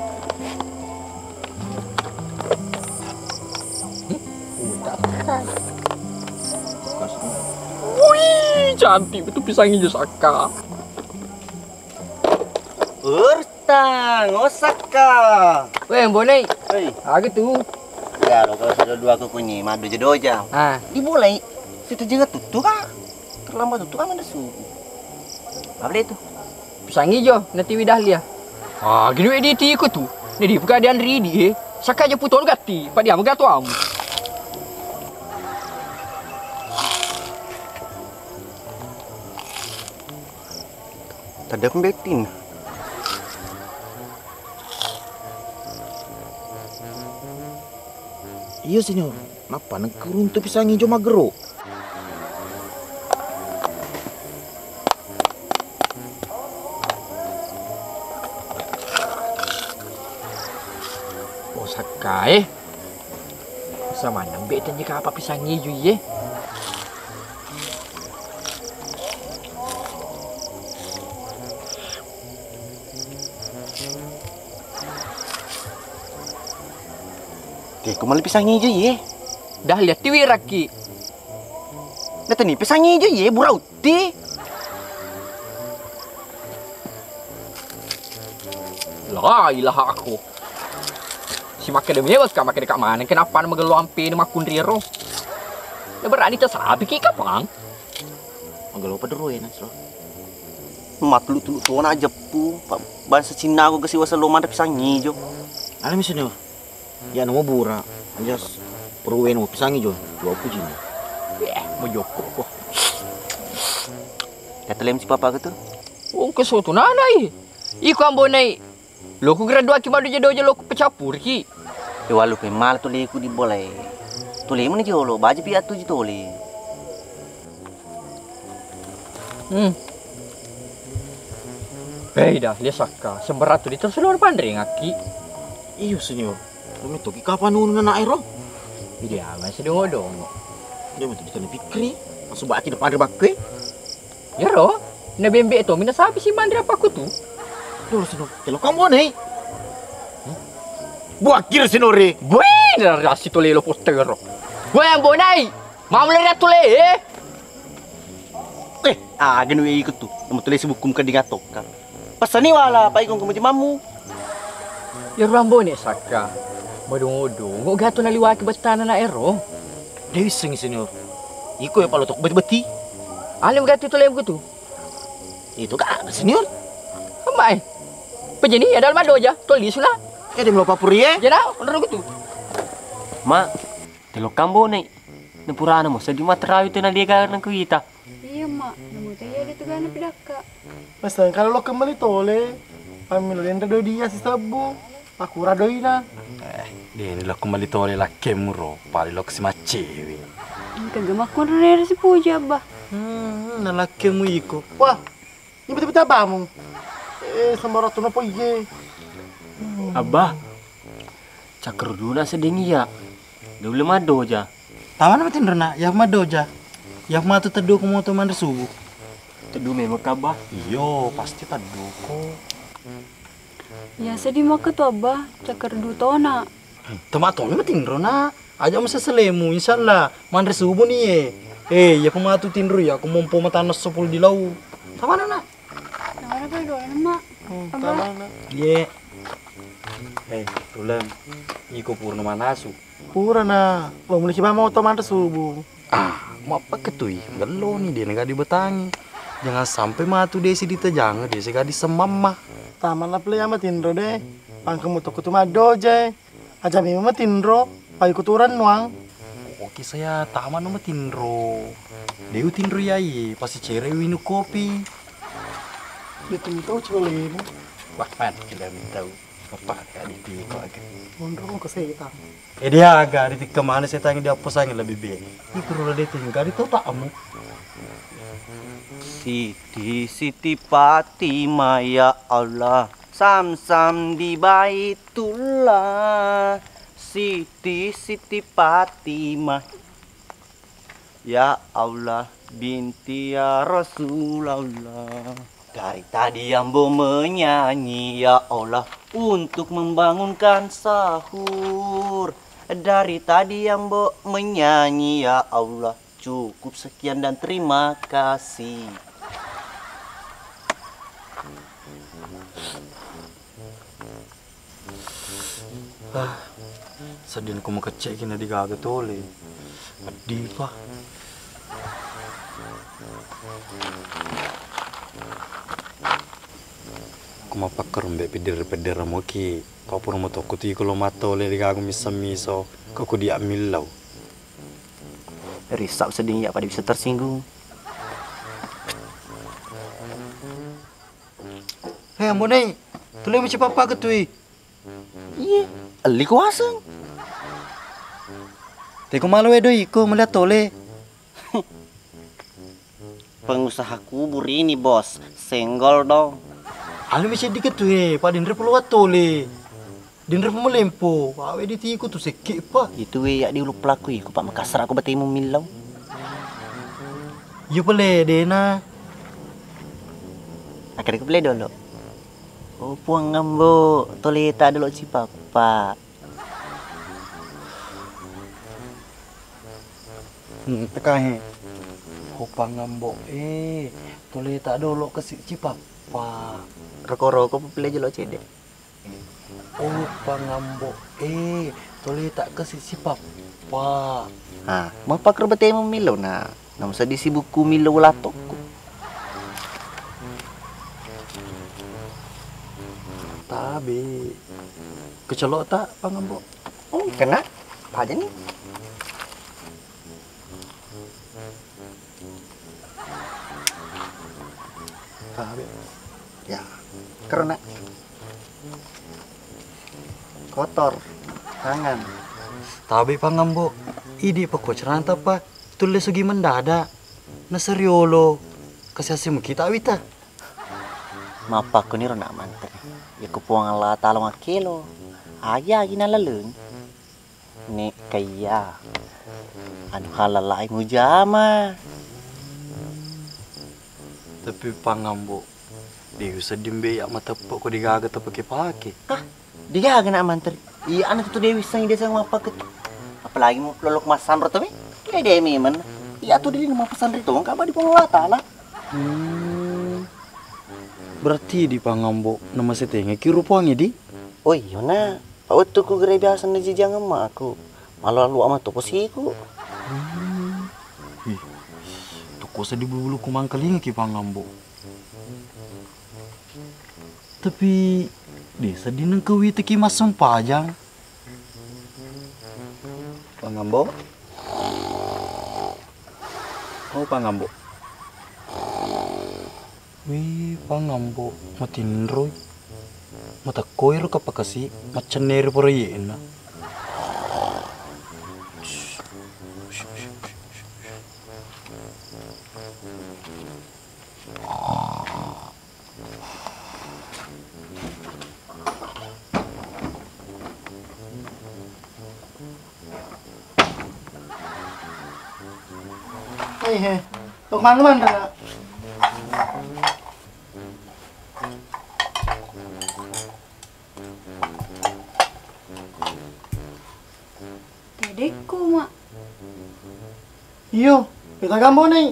Wih, cantik betul pisang hijau Saka. Urtang, Osaka. Weh, bonai. Hei, aku tu. Ya, lo kalau sudah 2 aku kunyi, madu jedoja. Dimulai. Situ jangan tutup kah? Terlambat tutup kan ada suhu. Apa itu? Pisang hijau, nanti widah lia. Gini wedi ti ikut tu. Ni di pegadaian ridi Saka je putol gati, pak dia magato am. Tadi aku betin. Iya senyor, napa nak keruntuh pisang hijau magero? Saka sama nambek tanya ke apa pisang hijau ye. Aku malah pisang hijau ye. Dah lihat tiwi raki. Dah ni pisang hijau ye burauti. La ilaha aku. Si makan demi bos makan dekat mana? Kenapa nama gelo ampe nama kundriro? Dia berani tersabi ki kapang. Magalo pa dero ya nasro. Matlu tu na jepu. Bahasa Cina aku kasi wasa loma da pisang hijau. Alam senyor. Ya nama bura. Anjas peruen mo pisang hijau. 20 jin. Mo joko ko. Katalem si papa ka tu. Oh kesoto nanay. Iko ambonay. Loko graduat ki madu jedo je loko pecapur ki. Walu pe mal tole ku di boleh. Tole mana jolo baju piat tu tole. Dah, dia saka. Seberat tu diterus luar pandai ngaki. Iyo senyor. Kami toki kapan nun na aero? Dia masih dong. Dia mesti kita pikir. Masuk baki depan bakwe. Ya ro. Na bembe itu mina sabi si mandri apa aku tu. Dulu senyor. Kalau kamu nih. Buat kira senore. Bener rasi tole lo postero. Gue yang bonai. Mau melihat tole ganu ikut tu. Namu tole sebukum ka dingatok ka. Pasani wala pa ikong kumiti mamu. Ya rambo ni saka. Modong-modong. Kok gato na liwaki batana na ero. Dewi sing senyor. Iko ya palotok beti-beti. Alim gato tole begitu. Itu kan senyor. Amai. Pejani ada alma doja. Toli sulah. Dia melupa puri ya. Jangan, bener gitu. Mak, telo kambo nih. Nepurana mo sedih materawi tu na dia kan kita. Iya mak, namun saya ada tugas na pidaka. Basta kalau lo kembali tole, pamilo yang rado dia si sabu, aku radoi na. Dia ni lo kembali tole lah kemuro, pali lo kesima cewi. Kagak makon rere si puja bah. Na lakemu iko. Wah, ini betul-betul abangmu. Sama ratu na po ye. Abah, cakar dulu na sedeng iya. Dia belum ada aja. Taman apa tindrona? Ya madoja. Ya matu teduh kumo tu mandar subuh. Teduh memang kabah. Iyo, pasti teduh ko. Ya sedih maka tu abah, cakar dulu tona. Tomato memang tindrona. Aja masa selemu, insyaallah. Mandar subuh ni ya pematu tindro ya. Aku mau matanas 10 di lau. Taman na. Namanya apa doa mak? Taman na. Ye. Tulam. Iko purna manasu. Pura na. Lo mulai kiba mau toman subuh. Mau apa ketui? Gelo nih dia nggak dibetangi. Jangan sampai matu desi ditajang, desi gak disemamah. Taman na play ama tindro deh. Pangkamu to kutu madoja. Aja memang tindro. Pai kuturan nuang. Oke saya taman nama tindro. Dewi tindro yai. Pasti cere winu kopi. Itu tahu coba lemu. Wah man, kita tahu. Apa ya di tiko agak. Mondro ke setan. Dia agak di kemana saya tanya dia apa sayang lebih baik. Ini perlu dia tinggal di tak amu. Siti Fatimah ya Allah, sam di Baitullah. Siti Fatimah ya Allah, binti ya Rasulullah. Dari tadi Ambo menyanyi ya Allah untuk membangunkan sahur. Dari tadi Ambo menyanyi ya Allah. Cukup sekian dan terima kasih. Sedih aku mau kecek kena digagat oleh. Pedih pak. Aku mau pakai rombek peder mau ki. Kau pun mau takut kalau mata oleh digagat miso. Kau dia milau. Risau sedih ya pada bisa tersinggung. Hei ambo nih, tulen macam apa ketui? Iya, ali kuasang. Teko malu edo iko melihat tole. Pengusaha kubur ini bos, senggol dong. Ali macam dikit tuh pak dinre perlu tole. Dinre pemelempo, awe di tiku tuh sekik pak. Itu ya di ulu pelaku ya, pak Makassar aku bertemu milau. Yo pele dena. Akhirnya aku beli dulu. Oh puang ngambo, tole tak dulu si papa. Tekahe. Hopa ngambo tole tak dulu ke si papa. Rokok-rokok beli dulu cedek. Oh pangambo tole tak ke si papa. Mau pakai bertemu milau nah. Namun saya disibuku milau latokku. Tabe. Kecelok tak pangambo? Oh kena. Apa aja nih? Tabe. Ya, karena kotor. Kangen. Tabi pangambo. Idi pakocaran tapa. Tulis sugi mendadak. Naseriolo. Kasih kita wita. Mapa ko ni ron naman. Ya kupuang Allah talong akilo. Aya gina lalun. Ni kaya. Anu halalai mujama. Tapi pangambo. Di usah dimbe ya mata pok ko digaga ta pake-pake. Hah? Digaga na manter. Iya anak itu Dewi sang dia sang mapa ke. Apalagi mau lolok masan ro tapi. Kaya dia memang. Iya tuh dia nama pesan itu ka ba di pengelata lah. Berarti di pangambo nama setengah kiru puangnya di. Oh iya na. Pak tu ku gere biasa na jijang ama aku. Malu-malu ama tu posiku. Tuh sa di bulu kumang kalinga ki pangambo. Tapi desa di nang kawi teki masam pajang. Pangambo. Oh pangambo. Wih pangambo matinroy. Mata koiro kapakasi macanero por yena. Hei, tuk mana nak? Dedekku, Mak. Iyo, kita gambo nih.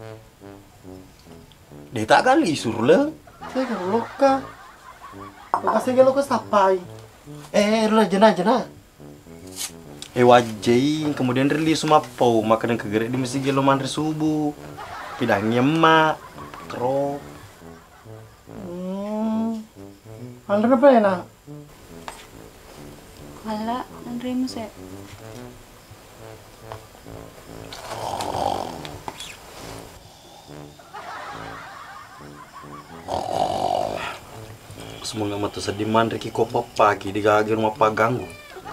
Dia tak kali suruh le. Saya kan loka. Lokasi gelo ke sapai. Lah jena. Wajai kemudian rilis semua pau makanan kegerak di mesti gelo mandri subuh. Pidangnya emak. Kro. Andre apa ya nak? Wala, Andre mo sir. Semoga mata sedih mandri ki kopa pagi digagir rumah paganggu.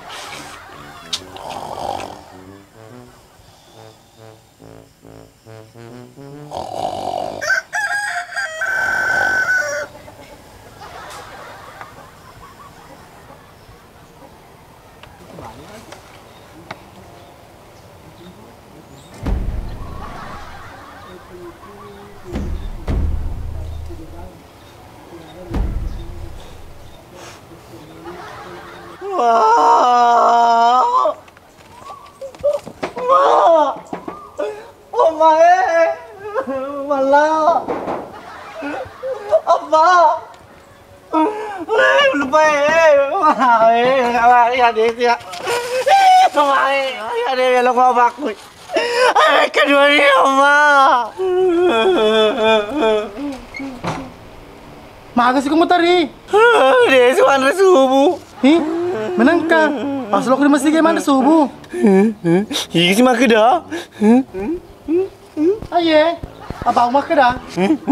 Magas kamu tari. Deh, suara subuh. Menang ka? Pas lo di masjid gimana subuh? Iya sih makan dah. Aye, apa aku makan dah?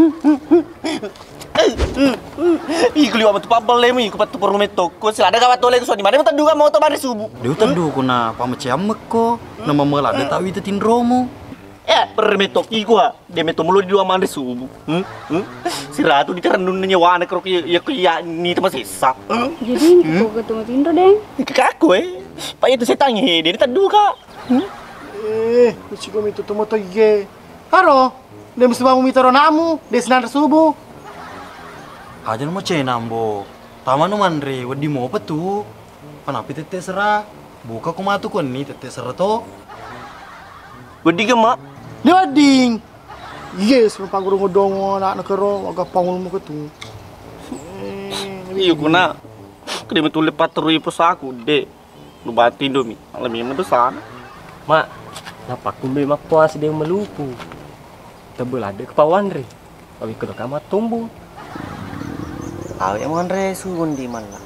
Ih, kuliah apa tu papal lemu, ikut patu perumah toko. Sila ada kawan tolek soal di mana? Mau tandu mau tu mari subuh. Dia tandu ko na pamaciamek ko. Nama melada tahu itu tinromo. Perumah toko gua. Dia meto mulu di dua mari subuh. Si ratu di karena nyewa anak krok ya ni tempat sisa. Jadi kau ketemu Tindro deng? Kakak Pak itu saya tanya dia tandu kak. Kucing itu tuh motor ye. Haro, dia mesti mau minta ronamu. Dia senang subuh. Aja mau cenambo. Taman mandre, wadi mau apa tuh? Panapi tete serah. Buka kumatu kon ni tete serah to. Wadi gemak. Dia wading. Yes, panggur ngodong anak kero agak panggul mo ketu. Iyo kuna. Kede betul lepat terus posaku deh. Lu batin domi. Lebih membesar. Mak, napa kumbe mak puas dia melupu. Tebel ada kepawan re. Tapi kalau kamu tumbuh. Awak mau andre suun di mana?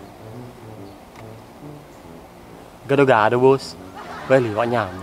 Gado-gado bos. Beli wak nyaman.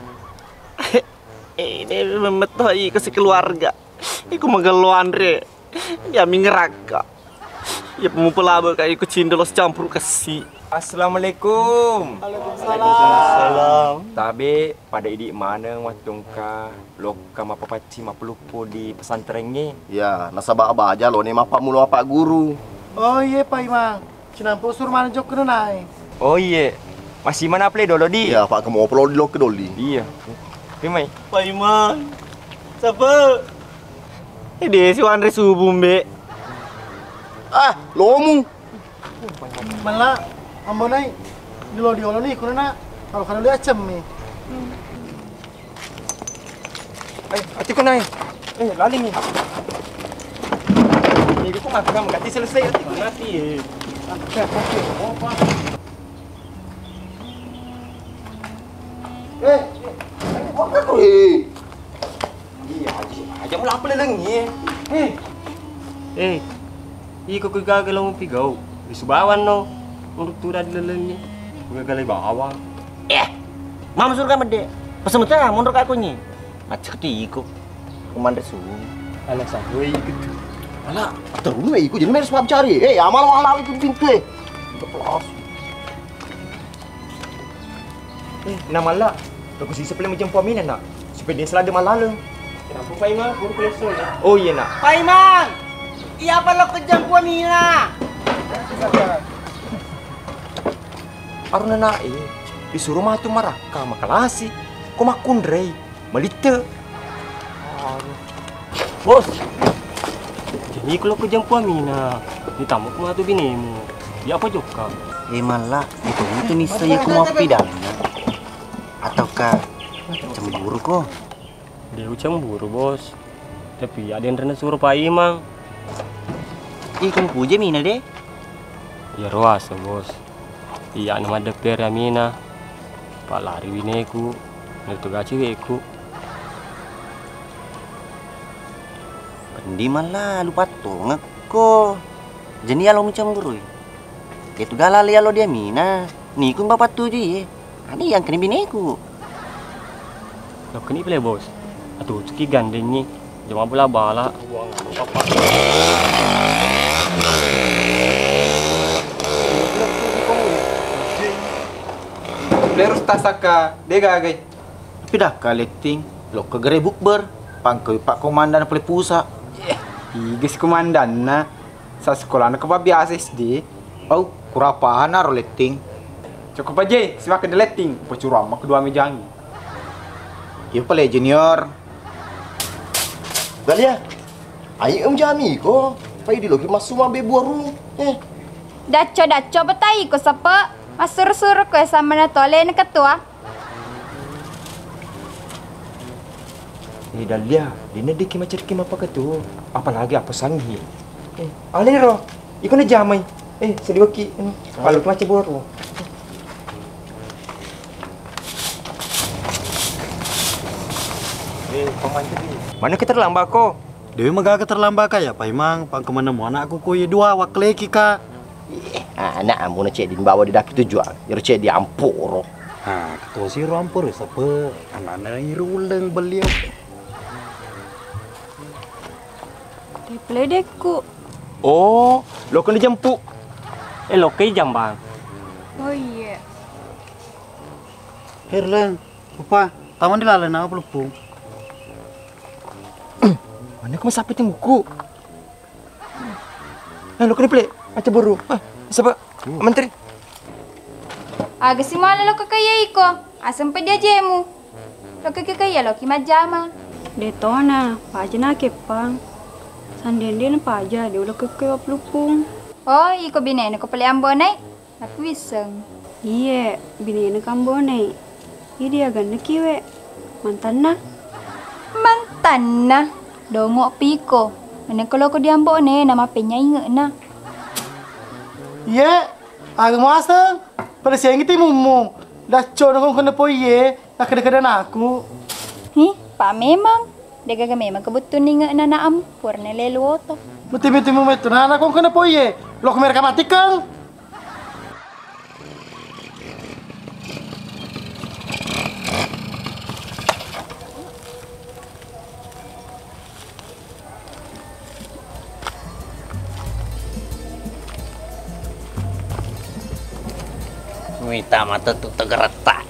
Ini memetoi ke keluarga. Iku magalo andre. Dia mingeraka. Ya mau pelaba kayak ikut cindelos campur kasih. Assalamualaikum. Waalaikumsalam. Tabe pada idik mana watungka loka mapapaci mapelupo di pesantrennya. Ya, nasabah abah aja lo nih mapak mulu apa guru. Oh iya Pak Imang. Cinampu sur mana jok kena naik. Oh iya. Masih mana play dolo di? Ya, Pak kamu upload lo ke doli. Iya. Primai. Pak Iman. Siapa? Ini si Andre subuh, Mbak. Ah, lomu. Malah ambo naik. Di lo nih kuna kalau kana dia acem nih. Ati ko naik. Lalim nih. Ini ko kamu ganti selesai ati ko mati. Iya, aja mau apa lelengnya. Iko ko gagalaw mo pigaw. Isubawan no. Urut turad lelengnya. Gagalay bawa. Mama suruh kamu deh. Pasal muta mundur aku nih. Macam tu ikut. Komandar suruh. Alah saboy gitu. Alah, terus ikut jadi harus cari. Amal itu pintu. Kelas. Nama lah. Aku sisa pelem macam puamin nak. Supaya dia selada malalang. Kenapa Pak Imang? Baru kelesol ya. Oh iya nak. Pak Imang, iya apa lo kejam gua Mina? Aruna nae. Disuruh matu maraka makalasi. Ko makundrei. Malite. Bos. Jadi kalau kejam puamina, ditamu ko matu binemu. Di apa juga? Malah itu nih saya ku mau pidana. Ataukah cemburu kok? Dia cemburu bos. Tapi ada yang rendah suruh Pak Imang. Kan puja mina deh. Ya ruasa bos. Iya nama deper ya mina. Pak lari bineku. Ngertu cewekku. Di malah lupa tuh ngeko. Jadi alo cemburu. Itu galali alo dia mina. Nih kun bapak tuju ye. Ani yang kena bineku. Lo kini boleh bos. Atuh cuki gandengnya. Cuma bola bala. Buang apa? Plerus tasaka, degagai. Tapi dah kaleting, lo kegere bukber, pangkoi Pak Komandan pele pusa. Igis komandan na. Sa sekolah na biasa SD. Oh, kurapaan na roleting. Cukup aja, simak ke deleting. Pecuram kedua mejangi. Iya pale junior. Galia, ayo jami ko. Pai di logi masuk mabe buaru. Daco betai ko sapa. Masur-sur ko sama na tole na ketua. Dalia, dina diki macam apa ketu? Apalagi apa sanghi. Alero, iko na jamai. Sediwaki. Kalau macam buaru. Mana kita terlambat kok? Dewi magaga terlambat kaya Pak Imang, pang kemana mau anakku kuya dua wakleki ka. Anak amu na cedin bawa di daki tujuan, yur cedi ampuro. Ketua si ampur siapa? Anak-anak iruleng beliau. Dipledekku. Oh, lo kena jemput. Lo kei jambang. Oh iya. Herleng, apa? Taman dilalan apa pelupung? Mana kau sampai tengku? Lo kena play, macam buru. Siapa? Menteri. Aga si mana lo kakaya iko. Asam pa dia jemu. Lo kakaya lo kimajama. Detona, pajana kepang. Sandendin paja, dia udah kakaya pelupung. Oh, iko binene ko pala ambonay. Nakwisang. Iya, binene kambonay. Ini agak nekiwe. Mantan na. Mantan na. Dongo piko. Mana kalau ko diambone nama penyai na. Iya, agak masa. Pada siang itu mumu. Dah coba kau kena poye. Nak kedekatan aku. Pak memang. Dega memang kebetulan ninga na naam. Purna lelu oto. Betul-betul mumu itu. Nah, kau kena poye. Lo kau mereka matikan. mita mata tu tergeretak.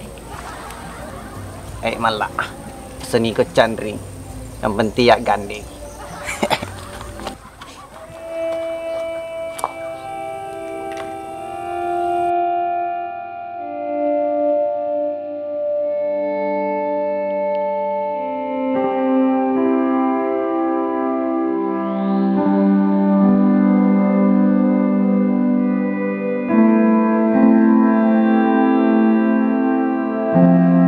Malah seni ke candring. Yang penting ya gandeng. Thank you.